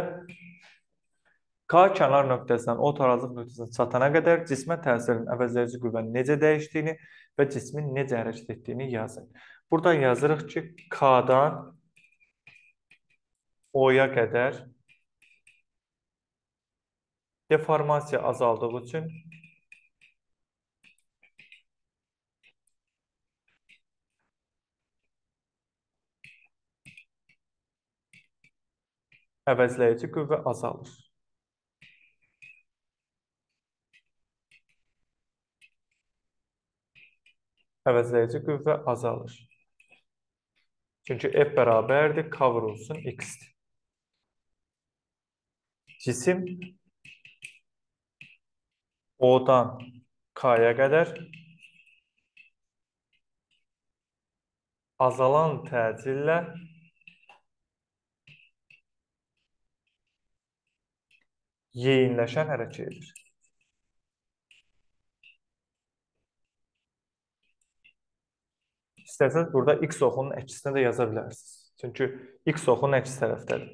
K kənar nöqtəsindən O tarazlıq nöqtəsinə çatana qədər cismə təsirin əvəzləyici qüvvənin necə dəyişdiyini və cismin necə hərəkət etdiyini yazın. Burada yazırıq ki, K-dan O-ya qədər deformasiya azaldığı üçün əvəzləyici qüvvə azalır. Əvəzləyici qüvvə azalır. Çünki F bərabərdir, K vurulsun X-dir. Cisim O-dan K-ya qədər azalan təcillə yeyinləşən hərəkət edir. İstərseniz burada X oxunun əksinə də yaza bilərsiniz. Çünki X oxunun əks tərəfdədir.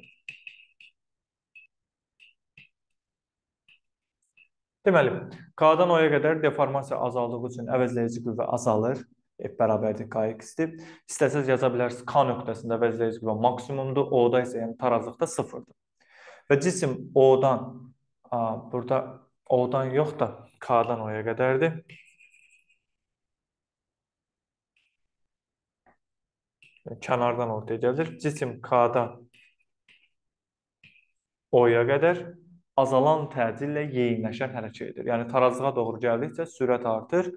Deməli, K-dan O-ya qədər deformasiya azaldığı üçün əvəzləyici qüvvə azalır. F bərabərdir KX-dir. İstərseniz yaza bilərsiniz K nöqtəsində əvəzləyici qüvvə maksimumdur. O-da isə yəni tarazlıqda sıfırdır. Və cisim O-dan burada O-dan yox da K-dan O-ya qədərdir. Kənardan ortaya gəlir. Cisim K-dan O-ya qədər azalan təcillə yeyinləşən hərəkət edir. Yəni tarazlığa doğru gəldikcə sürət artır,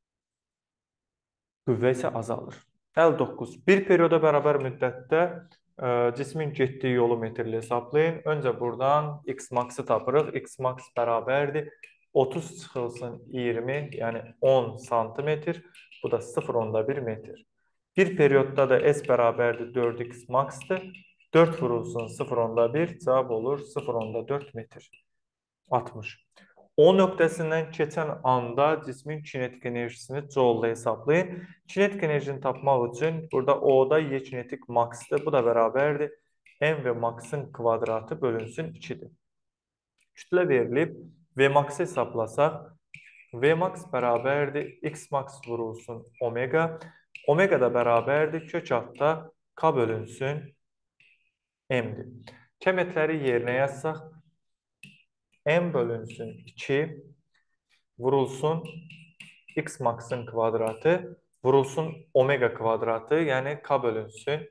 qüvvə isə azalır. 59. Bir perioda bərabər müddətdə cismin getdiyi yolu metrlə hesablayın. Öncə buradan x max'ı tapırıq. X max bərabərdir 30 çıxılsın 20, yəni 10 santimetr. Bu da 0,1 metr. Bir periyodda da s bərabərdir 4x max'dır. 4 vurulsun 0,1, cavab olur 0,4 metr. 60. O nöqtəsindən keçən anda cismin kinetik enerjisini joule hesablayın. Kinetik enerjini tapmaq üçün burada O-da Y kinetik max'dır. Bu da bərabərdir. M və max'ın kvadratı bölünsün 2-dir. Kütlə verilib. V max'ı hesablasaq, V max bərabərdir. X max vurulsun omega. Omega da bərabərdir. Kök altda K bölünsün M-dir. Kəmiyyətləri yerinə yazsaq, M bölünsün 2 vurulsun X max'ın kvadratı vurulsun omega kvadratı, yəni K bölünsün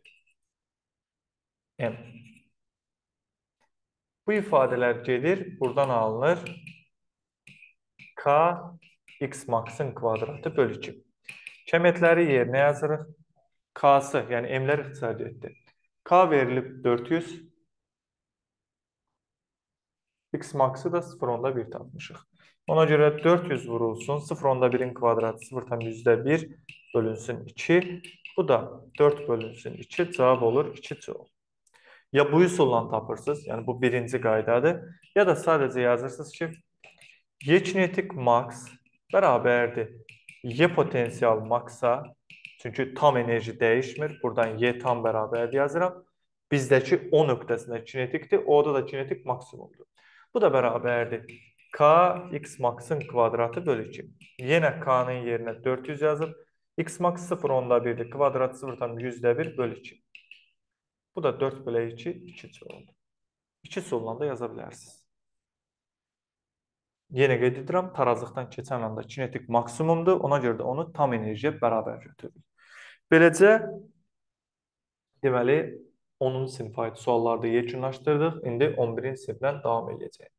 M. Bu ifadələr gedir, buradan alınır K X max'ın kvadratı bölü 2. Kəmiyyətləri yerinə yazırıq. K'sı, yəni M-lər ixtisar etdi. K verilib 400. X max'ı da 0,1 tapmışıq. Ona görə 400 vurulsun 0,1'in kvadratı 0,1 bölünsün 2. Bu da 4 bölünsün 2. Cavab olur 2 joule. Ya bu üsulla tapırsınız, yəni bu birinci qaydadır. Ya da sadəcə yazırsınız ki, Y kinetik max bərabərdir Y potensial maxa, çünki tam enerji dəyişmir. Buradan Y tam bərabərdir yazıram. Bizdəki O nöqtəsində kinetikdir, O'da da kinetik maksimumdur. Bu da bərabərdir. K X max'ın kvadratı bölü 2. Yenə K'nın yerinə 400 yazıb. X max 0,1'dir. Kvadratı 0,100 bölü 2. Bu da 4 bölü 2, 2 oldu. 2 solla da yaza bilərsiniz. Yenə qeyd edirəm, tarazlıqdan keçən anda kinetik maksimumdur. Ona görə də onu tam enerjiyə bərabər götürürük. Beləcə, deməli, 10-cu sinif aid suallarda yekunlaşdırdıq. İndi 11-ci sinifdən davam edəcəyik.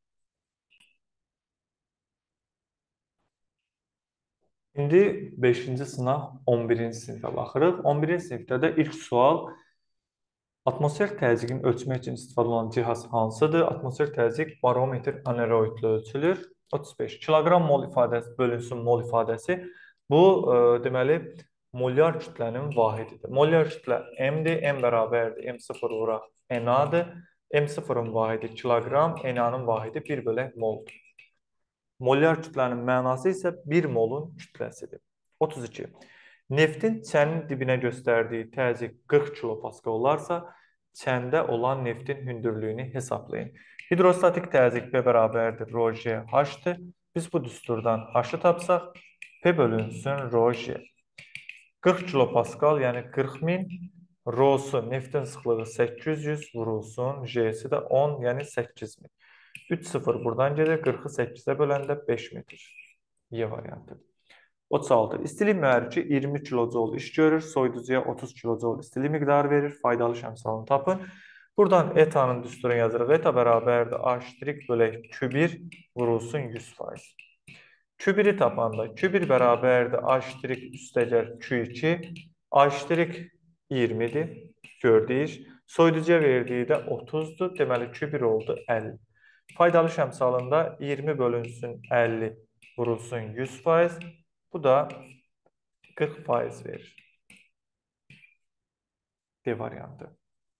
İndi 5-ci sınaq 11-ci sinifə baxırıq. 11-ci sinifdə də ilk sual atmosfer təzyiqini ölçmək üçün istifadə olunan cihaz hansıdır? Atmosfer təzyiq barometr aneroidlə ölçülür. 35 kiloqram mol ifadəsi bölünsün mol ifadəsi. Bu deməli molyar kütlənin vahididir. Molyar kütlə M-dir. M bərabərdir. M0 vuraq Na-dır. M0-ın vahidi kiloqram, Na-nın vahidi 1 bölək moldur. Molyar kütlənin mənası isə 1 molun kütləsidir. 32. Neftin çənin dibinə göstərdiyi təzyiq 40 kilopaskal olarsa, çəndə olan neftin hündürlüyünü hesablayın. Hidrostatik təzyiq P bərabərdir rho J H-dır. Biz bu düsturdan H-ı tapsaq, P bölünsün rho J. 40 kilopaskal, yəni 40.000, rhosu neftin sıxlığı 800 vurulsun, J'si də 10, yəni 8000. 3 sıfır buradan gelir, 40'ı 8'e böləndə 5 metr. Y variantı. 36. İstilik mühərriki 20 kilojoule iş görür, soyuducuya 30 kilojoule istilik miqdarı verir, faydalı şəmsalını tapın. Buradan etanın düsturunu yazırıq. Eta bərabərdir H' bölək Q1 vurulsun 100%. Q1'i tapanda Q1 bərabərdir H' üstəgəl Q2, H' 20'dir, gördük. Soyuducuya verdiyi də 30'dur, deməli Q1 oldu 50. Faydalı şəmsalında 20 bölünsün 50 vurulsun 100%. Bu da 40% verir. D variantı.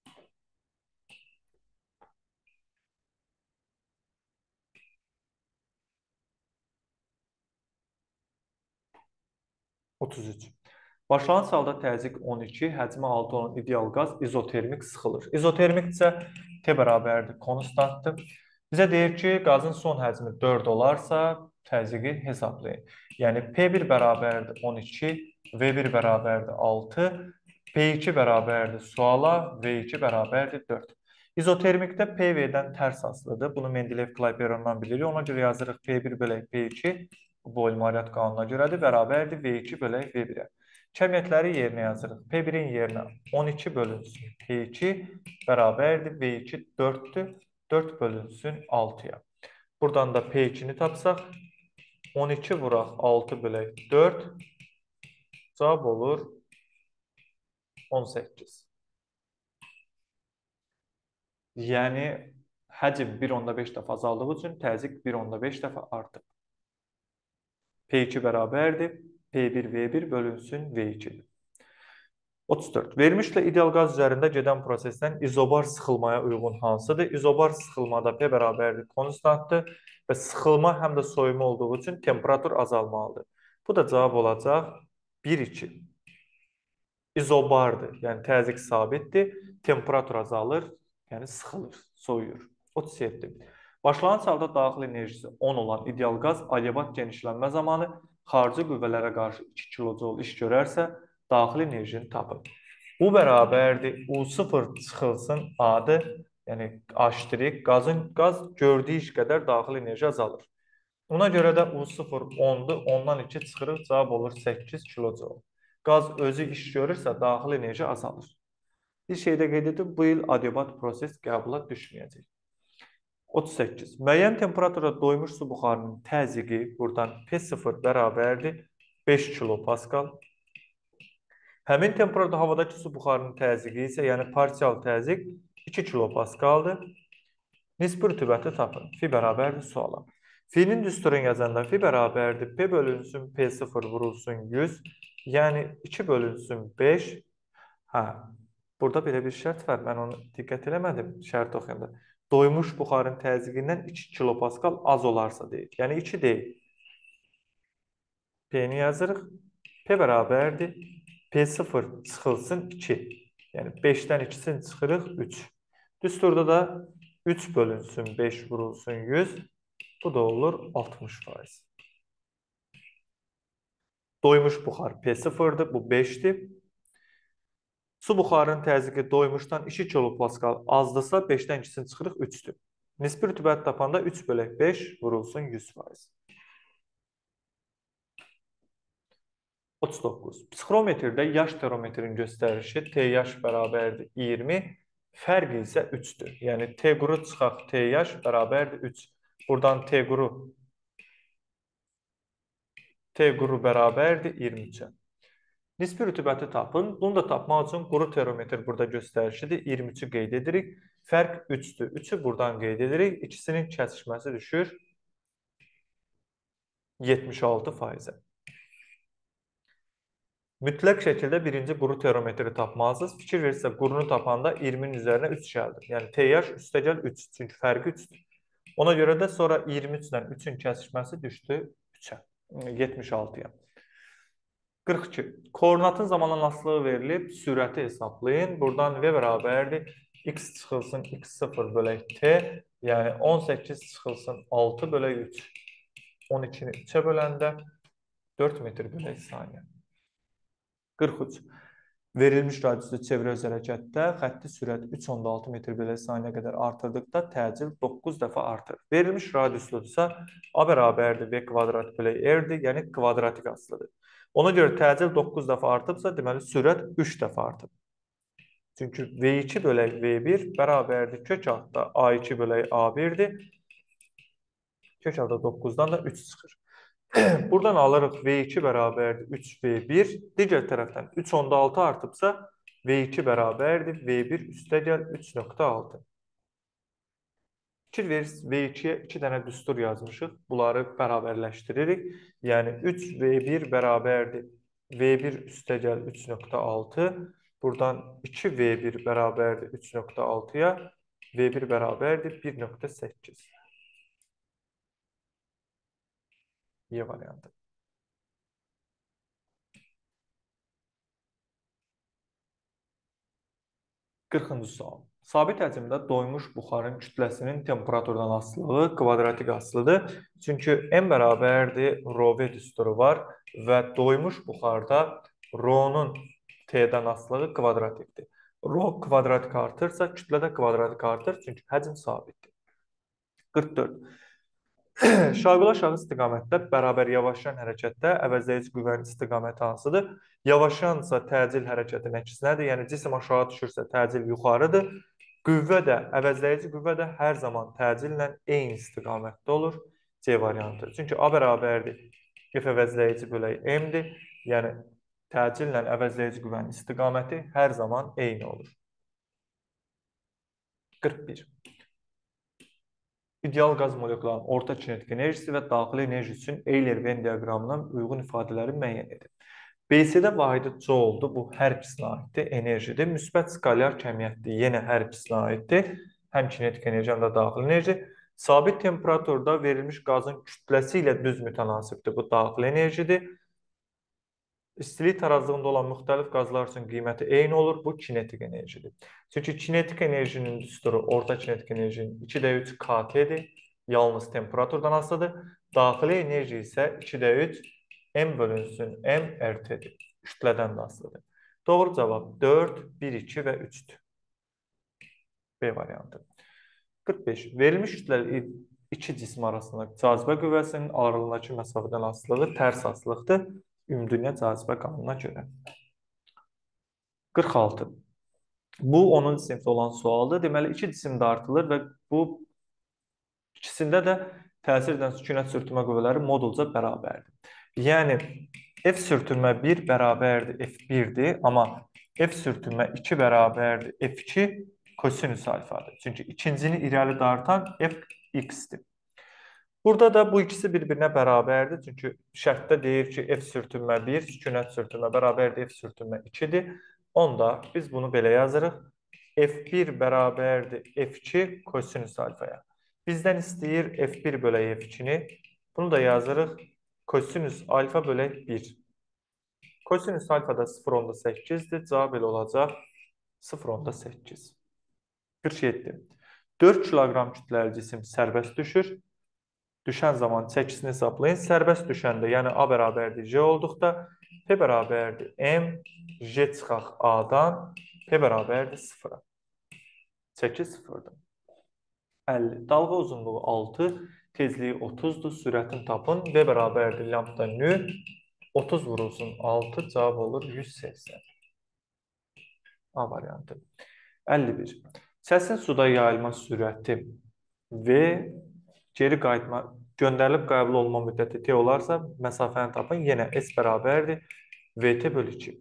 Başlanğıc halda təzyiq 12, həcmi 6 olan ideal qaz izotermik sıxılır. İzotermik isə T bərabərdir, konstantdır. Bizə deyir ki, qazın son həcmi 4 olarsa, təzyiqi hesablayın. Yəni, P1 bərabərdir 12, V1 bərabərdir 6, P2 bərabərdir suala, V2 bərabərdir 4. İzotermikdə PV-dən tərs asılıdır. Bunu Mendeleyev-Klayperondan bilirik. Ona görə yazırıq P1 bölək P2, bu Boyle-Mariyot qanununa görədir, bərabərdir V2 bölək V1-ə. Kəmiyyətləri yerinə yazırıq. P1-in yerinə 12 bölünsün P2 bərabərdir V2 4-dür. 4 bölünsün 6-ya. Buradan da P2-ni tapsaq, 12 vuraq 6 bölək 4, cavab olur 18. Yəni, həcm 1,5 dəfə azaldığı üçün təzyiq 1,5 dəfə artıb. P2 bərabərdir, P1 V1 bölünsün V2-dir. 34. Vermişlə ideal qaz üzərində gedən prosesdən izobar sıxılmaya uyğun hansıdır? İzobar sıxılmada P bərabərdir konstantdır və sıxılma həm də soyuma olduğu üçün temperatur azalmalıdır. Bu da cavab olacaq 1-2. İzobardır, yəni təzyiq sabitdir, temperatur azalır, yəni sıxılır, soyuyur. 37. Başlanğıc halda daxil enerjisi 10 olan ideal qaz alyabat genişlənmə zamanı xarici qüvvələrə qarşı 2 kilojoule iş görərsə, daxil enerjini tapın. U bərabərdir, U0 çıxılsın A-dır, yəni H-dirik, qaz gördüyü iş qədər daxil enerji azalır. Ona görə də U0 10-dur, 10-dan 2 çıxırıq, cavab olur 8 kilojoule. Qaz özü iş görürsə, daxil enerji azalır. Bir şeydə qeyd edib, bu il adiabat proses qəbula düşməyəcək. 38. Müəyyən temperaturda doymuş su buxarının təzyiqi buradan P0 bərabərdir 5 kilopaskal. Həmin temperaturda havadakı su buxarının təzyiqi isə, yəni parsial təzyiq 2 kilopaskaldır. Nisbi rütubəti tapın. Fi bərabərdir suala. Fi'nin düsturunu yazanda fi bərabərdir P bölünsün P0 vurulsun 100. Yəni 2 bölünsün 5. Burada belə bir şərt var. Mən onu diqqət eləmədim şərt oxuyanda. Doymuş buxarın təzyiqindən 2 kilopaskal az olarsa deyil. Yəni 2 deyil. P-ni yazırıq. P bərabərdir P0 çıxılsın 2. Yəni 5-dən 2-sini çıxırıq 3. Düsturda da 3 bölünsün 5 vurulsun 100. Bu da olur 60%. Doymuş buxar P0'dır. Bu 5'dir. Su buxarının təzyiqi doymuşdan 2 kilopaskal azdırsa 5-dən 2-sini çıxırıq 3'dür. Nisbi rütubət tapanda 3 bölək 5 vurulsun 100%. 39. Psixrometrdə yaş termometrin göstərişi T yaş bərabərdir 20, fərq isə 3'dür. Yəni T quru çıxaq T yaş bərabərdir 3. Buradan T quru bərabərdir 23-ə. Nisbi rütubəti tapın. Bunu da tapmaq üçün quru termometr burada göstərişidir. 23'ü qeyd edirik. Fərq 3'dür. 3'ü buradan qeyd edirik. İkisinin kəsişməsi düşür 76%. Mütləq şəkildə birinci quru termometri tapmalısınız. Fikir verirsə, qurunu tapanda 20-nin üzərinə 3 gəldir. Yəni T yaş üstəgəl 3, çünki fərqi 3'dür. Ona görə də sonra 23-dən 3-ün kəsişməsi düşdü 3-ə, 76-ya. 42. Koordinatın zamanla asılığı verilib, sürəti hesablayın. Buradan v bərabərdir. X çıxılsın x0 bölək t, yəni 18 çıxılsın 6 bölək 3. 12-ni 3-ə böləndə 4 metr bölək saniyə. 43. Verilmiş radiusda çevrə öz hərəkətdə xətti sürət 3.6 metr bölək saniyə qədər artırdıqda təcil 9 dəfə artır. Verilmiş radiusdursa A bərabərdir V kvadrat bölək R-dir, yəni kvadratik asılıdır. Ona görə təcil 9 dəfə artıbsa, deməli sürət 3 dəfə artıb. Çünki V2 bölək V1 bərabərdir kök altda A2 bölək A1-dir. Kök altda 9-dan da 3 çıxır. Buradan alırıq V2 bərabərdir 3V1. Digər tərəfdən 3.6 artıbsa V2 bərabərdir V1 üstəgəl 3.6. Fikir verirsiniz, V2-yə 2 dənə düstur yazmışıq. Bunları bərabərləşdiririk. Yəni 3V1 bərabərdir V1 üstəgəl 3.6. Buradan 2V1 bərabərdir 3.6-ya V1 bərabərdir 1.8. Y variantı. 40-cı sual. Sabit həcmdə doymuş buxarın kütləsinin temperaturdan asılılığı kvadratik asılıdır. Çünki M bərabərdir ρV düsturu var və doymuş buxarda ρ-nun T-dən asılılığı kvadratikdir. Rho kvadratik artırsa, kütlə də kvadratik artır, çünki həcm sabitdir. 44. Şaqula aşağı istiqamətdə bərabər yavaşlayan hərəkətdə əvəzləyici qüvvənin istiqaməti hansıdır? Yavaşlayansa təcil hərəkətin əksinədir. Yəni cisim aşağı düşürsə təcil yuxarıdır. Qüvvə də, əvəzləyici qüvvə də hər zaman təcillə eyni istiqamətdə olur. C variantı. Çünki A bərabərdir F əvəzləyici bölək M-dir. Yəni təcillə əvəzləyici qüvvənin istiqaməti hər zaman eyni olur. 41. İdeal qaz molekularının orta kinetik enerjisi və daxili enerji üçün Euler-Venn diaqramından uyğun ifadələri müəyyən edin. BC-də vahidi jouldur. Bu hər ikisinə aiddir, enerjidir. Müsbət skalyar kəmiyyətdir. Yenə hər ikisinə aiddir. Həm kinetik enerji, həm də daxili enerji. Sabit temperaturda verilmiş qazın kütləsi ilə düz mütənasibdir. Bu daxili enerjidir. İstilik tarazlığında olan müxtəlif qazlar üçün qiyməti eyni olur. Bu kinetik enerjidir. Çünki kinetik enerjinin düsturu orta kinetik enerjinin 2D3 KT-dir. Yalnız temperaturdan asılıdır. Daxili enerji isə 2D3 M bölünsün M RT-dir. Kütlədən də asılıdır. Doğru cavab 4, 1, 2 və 3-dür. B variantı. 45. Verilmiş kütləli iki cism arasında cazibə qüvvəsinin aralarındakı məsafədən asılılığı tərs asılıqdır. Ümumdünya cazibə qanununa görə. 46. Bu 10-cu sinifdə olan sualdır. Deməli, iki cisim də artılır və bu ikisində də təsir edən sükunət sürtünmə qüvvələri modulca bərabərdir. Yəni, F sürtünmə 1 bərabərdir F1-dir, amma F sürtünmə 2 bərabərdir F2 kosinüs alfadır. Çünki ikincini irəli dartan Fx-dir. Burada da bu ikisi bir-birinə bərabərdir. Çünki şərtdə deyir ki, F sürtünmə 1, sükunət sürtünmə bərabərdir F sürtünmə 2-dir. Onda biz bunu belə yazırıq. F1 bərabərdir F2 kosinüs alfaya. Bizdən istəyir F1 bölək F2-ni. Bunu da yazırıq. Kosinüs alfa bölək 1. Kosinüs alfa da 0.8-dir. Cavab elə olacaq 0.8. 47. 4 kiloqram kütləli cisim sərbəst düşür. Düşən zaman çəkisini hesablayın. Sərbəst düşəndə, yəni A bərabərdir J olduqda, P bərabərdir M, J çıxaq A-dan, P bərabərdir 0-a. Çəki 0-dır. 50. Dalğa uzunluğu 6, tezliyi 30-dur, sürətini tapın. V bərabərdir lambda nü, 30 vurulsun 6, cavab olur 180. A variantı. 51. Səsin suda yayılma sürəti V geri qayıtma, göndərilib qəbul olma müddəti T olarsa, məsafəni tapın. Yenə S bərabərdir VT bölü 2.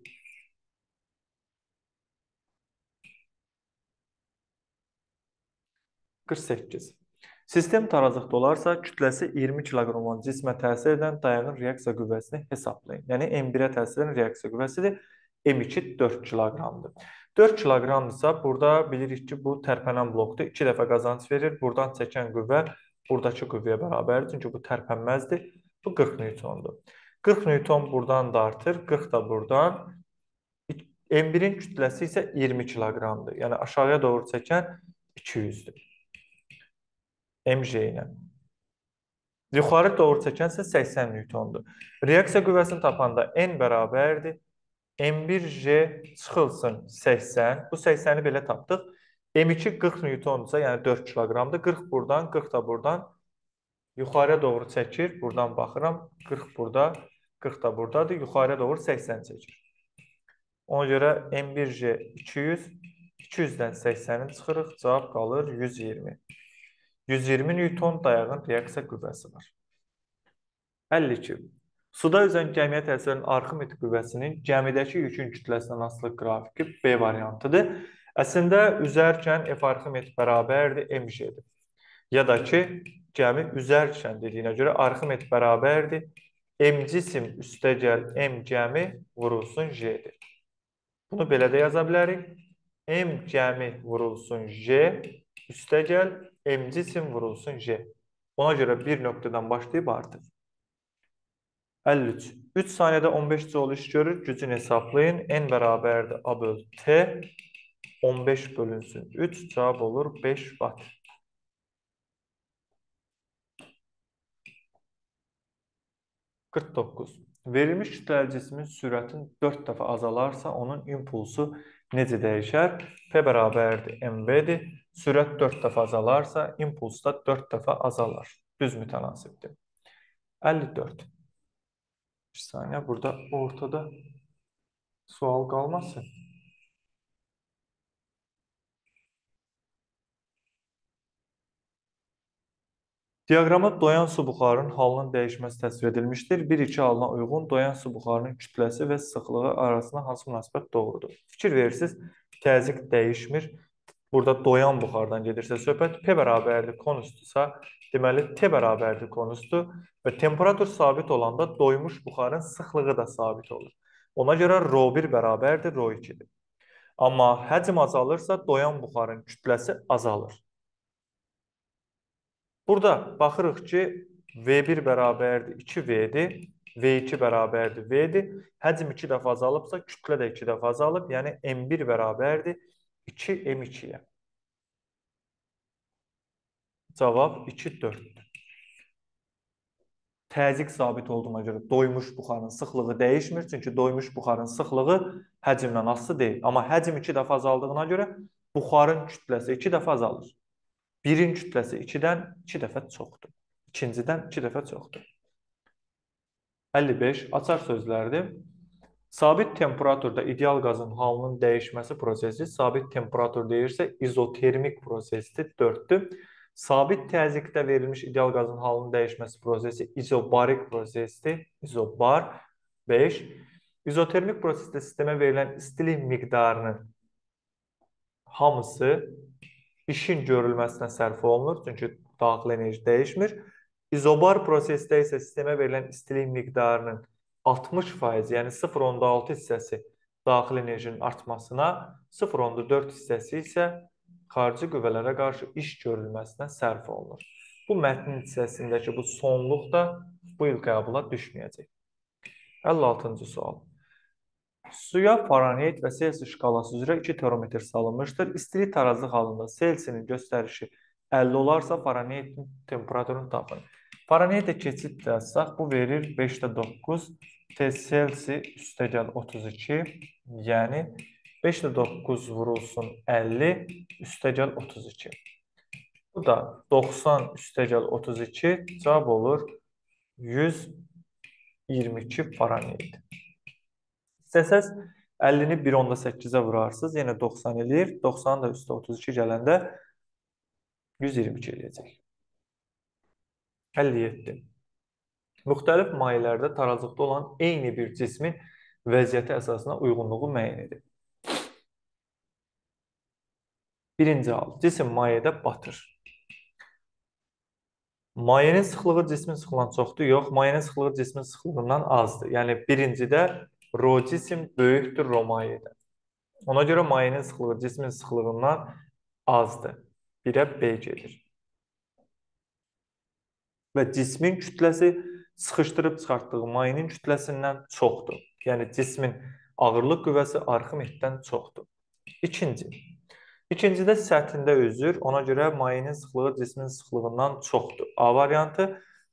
48. Sistem tarazlıqda olarsa, kütləsi 20 kiloqram olan cismə təsir edən dayanır reaksiya qüvvəsini hesablayın. Yəni, M1-ə təsir edən reaksiya qüvvəsidir. M2 4 kiloqramdır. 4 kiloqramdırsa, burada bilirik ki, bu tərpənən blokdur. 2 dəfə qazanc verir. Buradan çəkən qüvvə buradakı qüvvəyə bərabərdir. Çünki bu tərpənməzdir. Bu 40 newtondur. 40 Newton buradan da artır, 40 da buradan. M1'in kütləsi isə 20 kiloqramdır. Yəni aşağıya doğru çəkən 200'dür. MJ ilə. Yuxarı doğru çəkən isə 80 Newtondur. Reaksiya qüvvəsini tapanda N bərabərdir. M1J çıxılsın 80. Bu 80'i belə tapdıq. M2 40 Newton'dursa, yəni 4 kiloqramdır. 40 buradan, 40 da buradan. Yuxarıya doğru çəkir. Buradan baxıram. 40 burada, 40 da buradadır. Yuxarıya doğru 80 çəkir. Ona görə M1J 200. 200'dən 80'i çıxırıq. Cavab qalır 120. 120 Newton dayağın reaksiya qüvvəsi var. 52. Suda üzən gəmiyə təsir edən Arximet qüvvəsinin gəmidəki yükün kütləsindən asılı qrafiki B variantıdır. Əslində üzərkən F Arximet bərabərdir mJ'dir. Ya da ki, gəmi üzərkən dediyinə görə Arximet bərabərdir m cisim üstəgəl m gəmi vurulsun J'dir. Bunu belə də yaza bilərik. M gəmi vurulsun J üstəgəl m cisim vurulsun J. Ona görə bir nöqtədən başlayıb artır. 53. 3 saniyədə 15 joule iş görür. Gücünü hesablayın. N bərabərdir A bölü T. 15 bölünsün 3. Cavab olur 5 watt. 49. Verilmiş kütləli cismin sürətin 4 dəfə azalarsa, onun impulsu necə dəyişər? P bərabərdir mv'dir. Sürət 4 dəfə azalarsa, impuls da 4 dəfə azalar. Düz mütənasibdir. 54. Bir saniyə, burada ortada sual qalmasın. Diaqramda doyan su buxarının halının dəyişməsi təsvir edilmişdir. 1-2 halına uyğun doyan su buxarının kütləsi və sıxlığı arasında hansı münasibət doğrudur? Fikir verirsiniz, təzyiq dəyişmir. Burada doyan buxardan gedirsə söhbət, P bərabərdir konusdursa, deməli T bərabərdir konusdur və temperatur sabit olanda doymuş buxarın sıxlığı da sabit olur. Ona görə ρ1 bərabərdir ρ2'dir. Amma həcm azalırsa doyan buxarın kütləsi azalır. Burada baxırıq ki, V1 bərabərdir 2V'dir, V2 bərabərdir V'dir. Həcm 2 dəfə azalıbsa, kütlə də 2 dəfə azalıb, yəni M1 bərabərdir 2M2'yə. Cavab 2, 4'dür. Təzyiq sabit olduğuna görə doymuş buxarın sıxlığı dəyişmir, çünki doymuş buxarın sıxlığı həcmdən asılı deyil. Amma həcm 2 dəfə azaldığına görə buxarın kütləsi 2 dəfə azalır. Birin kütləsi 2-dən 2 dəfə çoxdur. İkincidən 2 dəfə çoxdur. 55. Açar sözlərdir. Sabit temperaturda ideal qazın halının dəyişməsi prosesi sabit temperatur deyirsə izotermik prosesdir, 4'dür. Sabit təzyiqdə verilmiş ideal qazın halının dəyişməsi prosesi izobarik prosesdir, izobar, 5. İzotermik prosesdə sistemə verilən istilik miqdarının hamısı işin görülməsinə sərf olunur, çünki daxil enerji dəyişmir. İzobar prosesdə isə sistemə verilən istilik miqdarının 60%, yəni 0,6 hissəsi daxil enerjinin artmasına, 0,4 hissəsi isə xarici qüvvələrə qarşı iş görülməsinə sərf olunur. Bu mətnin hissəsindəki bu sonluq da bu il qəbula düşməyəcək. 56-cı sual. Suya Fahrenheit və Celsius şkalası üzrə 2 termometr salınmışdır. İstilik tarazlıq halında Celsius'in göstərişi 50 olarsa Fahrenheit'in temperaturunu tapın. Fahrenheit'e keçid yazsaq, bu verir 5,9 T Celsius üstəgəl 32, yəni 5,9 vurulsun 50 üstəgəl 32. Bu da 90 üstəgəl 32 cavab olur 122 Fahrenheit. İstəsəz 50'ni 1,8'ə vurarsınız, yenə 90 eləyir. 90 da üstə 32 gələndə 122 eləyəcək. 57. Müxtəlif mayelərdə tarazlıqda olan eyni bir cismin vəziyyəti əsasına uyğunluğu müəyyən edin. Birinci hal, cisim mayedə batır. Mayenin sıxlığı cismin sıxlığından çoxdur, yox. Mayenin sıxlığı cismin sıxlığından azdır. Yəni birincidə rho cisim böyükdür rho mayedən. Ona görə mayenin sıxlığı cismin sıxlığından azdır. 1'ə B gedir. Və cismin kütləsi sıxışdırıb çıxartdığı mayenin kütləsindən çoxdur. Yəni cismin ağırlıq qüvvəsi Arximeddən çoxdur. İkinci. İkincidə səthində üzür, ona görə mayenin sıxlığı cismin sıxlığından çoxdur. A variantı.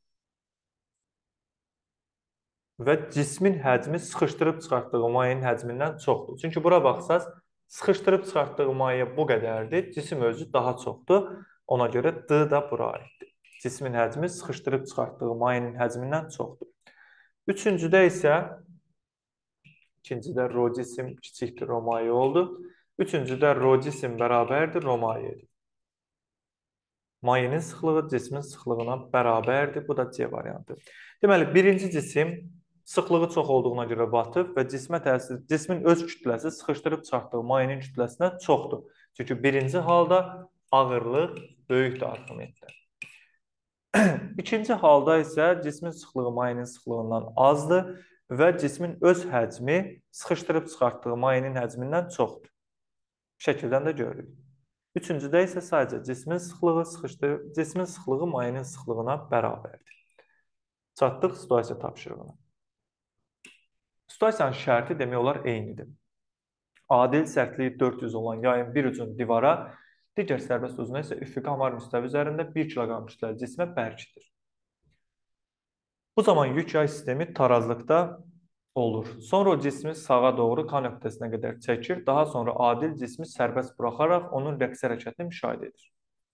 Və cismin həcmi sıxışdırıb çıxartdığı mayenin həcmindən çoxdur. Çünki bura baxsaz, sıxışdırıb çıxartdığı maye bu qədərdir, cisim özü daha çoxdur. Ona görə D da bura aiddir. Cismin həcmi sıxışdırıb çıxartdığı mayenin həcmindən çoxdur. Üçüncüdə isə, ikincidə rho cisim kiçikdir, rho maye oldu. Üçüncüdə rho cisim bərabərdir, rho mayedir. Mayenin sıxlığı cismin sıxlığına bərabərdir. Bu da C variantı. Deməli, birinci cisim sıxlığı çox olduğuna görə batıb və cismin öz kütləsi sıxışdırıb çıxartdığı mayenin kütləsindən çoxdur. Çünki birinci halda ağırlıq böyükdür Arximeddən. İkinci halda isə cismin sıxlığı mayenin sıxlığından azdır və cismin öz həcmi sıxışdırıb çıxartdığı mayenin həcmindən çoxdur. Şəkildən də görürük. Üçüncüdə isə sadəcə cismin sıxlığı mayenin sıxlığına bərabərdir. Çatdıq situasiya tapşırığına. Situasiyanın şərti demək olar eynidir. Adil sərtliyi 400 olan yayın bir ucun divara, digər sərbəst uzuna isə üfüqi hamar müstəvi üzərində 1 kiloqram kütləli cismə bərkidir. Bu zaman yük yay sistemi tarazlıqda olur. Sonra o cismi sağa doğru K nöqtəsinə qədər çəkir. Daha sonra adil cismi sərbəst buraxaraq onun rəqs hərəkətini müşahidə edir.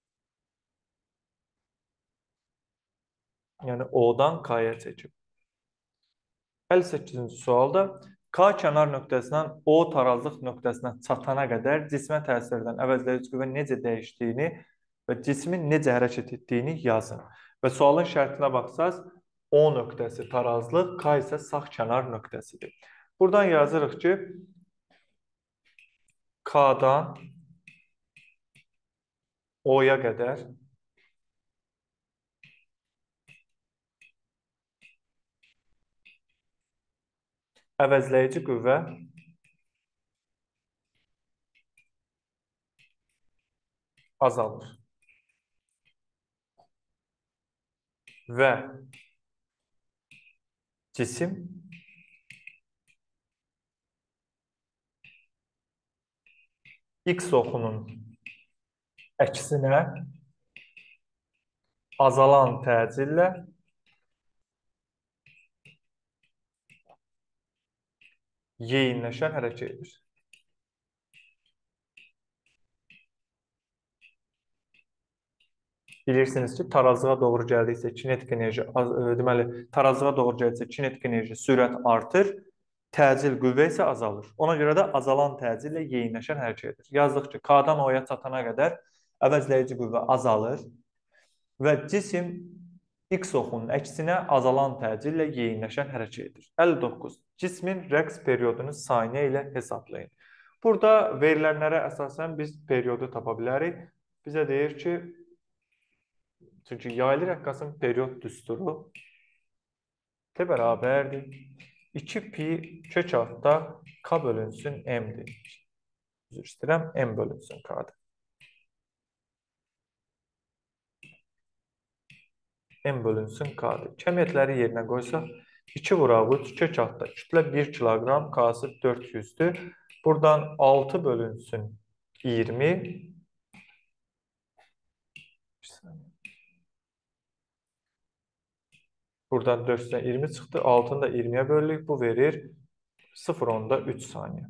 Yəni O-dan K-ya çəkib. 58-ci sualda K kənar nöqtəsindən O tarazlıq nöqtəsinə çatana qədər cismə təsir edən əvəzləyici qüvvə necə dəyişdiyini və cismin necə hərəkət etdiyini yazın. Və sualın şərtinə baxsaz, O nöqtəsi tarazlıq, K isə sağ kənar nöqtəsidir. Buradan yazırıq ki, K-dan O-ya qədər əvəzləyici qüvvə azalır. Və cisim X oxunun əksinə azalan təcillə yeyinləşən hərəkət edir. Bilirsiniz ki, tarazlığa doğru gəldikcə kinetik enerji, deməli, tarazlığa doğru gəldikcə kinetik enerji sürət artır, təcil qüvvə isə azalır. Ona görə də azalan təcillə yeyinləşən hərəkət edir. Yazdıq ki, K-dan O-ya çatana qədər əvəzləyici qüvvə azalır və cisim X oxunun əksinə azalan təcillə yeyinləşən hərəkət edir. 59. Cismin rəqs periodunu saniyə ilə hesablayın. Burada verilənlərə əsasən biz periodu tapa bilərik. Bizə deyir ki, çünki yaylı rəqqasın period düsturu T bərabərdir 2 pi kök altda K bölünsün M-dir. Üzr istəyirəm, M bölünsün K-dır. M bölünsün K-dır. Kəmiyyətləri yerinə qoysaq, 2 vuraq 3 kök altda kütlə 1 kiloqram, K-sı 400-dür. Buradan 6 bölünsün 20. Buradan 4-dən 20 çıxdı. 6-nı da 20-yə bölürük. Bu verir 0,3 saniyə.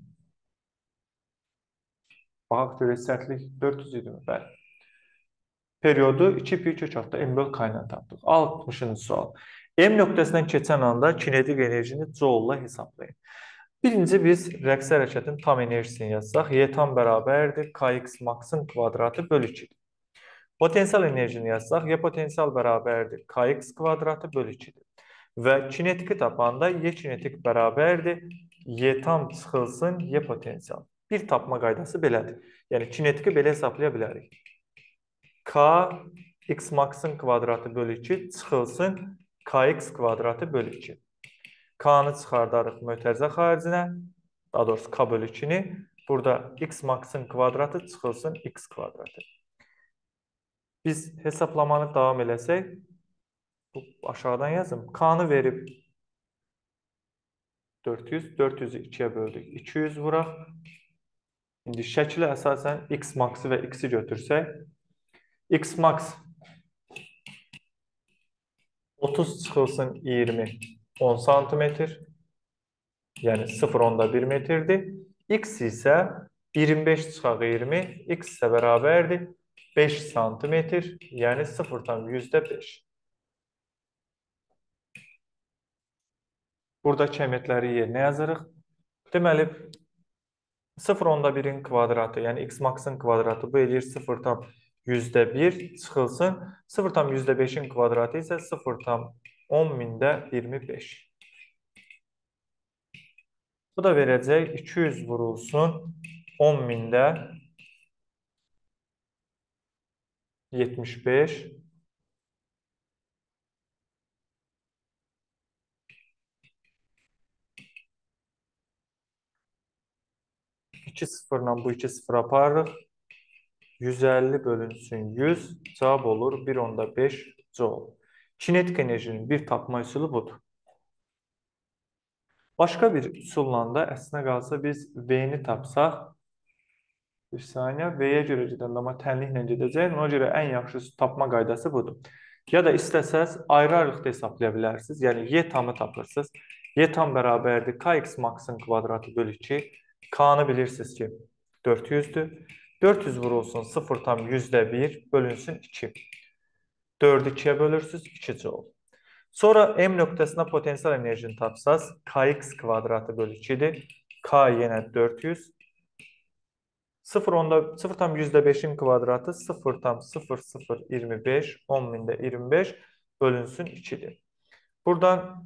Baxaq görək, sərtlik 400 idi mi? Bəli. Periodu 2 pi kök altda M böl K ilə tapdıq. 60-cı sual. M nöqtəsindən keçən anda kinetik enerjini joule-la hesablayın. Birinci biz rəqs hərəkətin tam enerjisini yazsaq, Y tam bərabərdir Kx max'ın kvadratı bölü 2. Potensial enerjini yazsaq, Y potensial bərabərdir Kx kvadratı bölü 2-dir. Və kinetiki tapanda Y kinetik bərabərdir Y tam çıxılsın Y potensial. Bir tapma qaydası belədir. Yəni kinetiki belə hesablaya bilərik. K x max'ın kvadratı bölü 2 çıxılsın Kx kvadratı bölü 2. K-nı çıxardarıq mötərizə xaricinə, daha doğrusu K bölü 2-ni. Burada x max'ın kvadratı çıxılsın x kvadratı. Biz hesablamanı davam eləsək, bu aşağıdan yazım. K-nı verib 400, 400'ü 2-yə böldük. 200 vuraq. İndi şəkilə əsasən x max'ı və x-i götürsək, x max 30 çıxılsın 20, 10 santimetr. Yəni 0,1 metrdir. X isə 25 çıxaq 20, x isə bərabərdir 5 santimetr, yəni 0,5. Buradakı əməkləri yerinə yazırıq. Deməli, 0,1-in kvadratı, yəni x max'ın kvadratı bu eləyir 0,1 çıxılsın. 0,5-in kvadratı isə 0,1025. Bu da verəcək 200 vurulsun 10.000-də 75. İki sıfırla bu iki sıfır aparırıq. 150 bölünsün 100. Cavab olur 1,5 joule. Kinetik enerjinin bir tapma üsulu budur. Başqa bir üsulla da əslində qalsa biz V-ni tapsaq, bir saniyə, V-yə görə gedəndə, amma tənliklə gedəcək. Ona görə ən yaxşı tapma qaydası budur. Ya da istəsəz ayrı-ayrılıqda hesablaya bilərsiniz. Yəni Y tamı tapırsınız. Y tam bərabərdir Kx max'ın kvadratı bölü 2. K-nı bilirsiniz ki 400'dür. 400 vurulsun 0,1 bölünsün 2. 4'ü 2'ye bölürsünüz 2 joule. Sonra M nöqtəsinə potensial enerjini tapsaz Kx kvadratı bölü 2'dir. K yenə 400. 0,5'in kvadratı 0,0025 10.000'də 25 bölünsün 2'dir. Buradan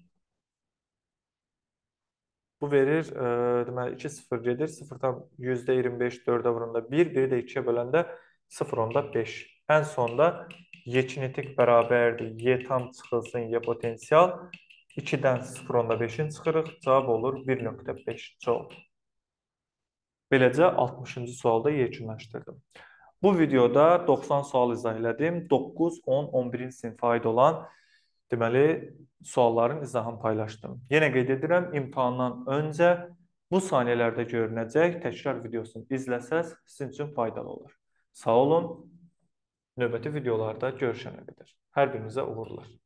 bu verir, deməli 2 0 gedir. 0,25 4'ə vuranda 1, 1'i də 2'yə böləndə 0,5. Ən sonda Y kinetik bərabərdir. Y tam çıxılsın Y potensial. 2-dən 0,5'in çıxırıq. Cavab olur 1,5 joule. Beləcə 60-cı sualda yekunlaşdırdım. Bu videoda 90 sual izah elədim. 9, 10, 11-ci sinifə aid olan deməli sualların izahını paylaşdım. Yenə qeyd edirəm, imtahandan öncə bu saniyələrdə görünəcək təkrar videosunu izləsəz sizin üçün faydalı olur. Sağ olun. Növbəti videolarda görüşənə qədər. Hər birinizə uğurlar.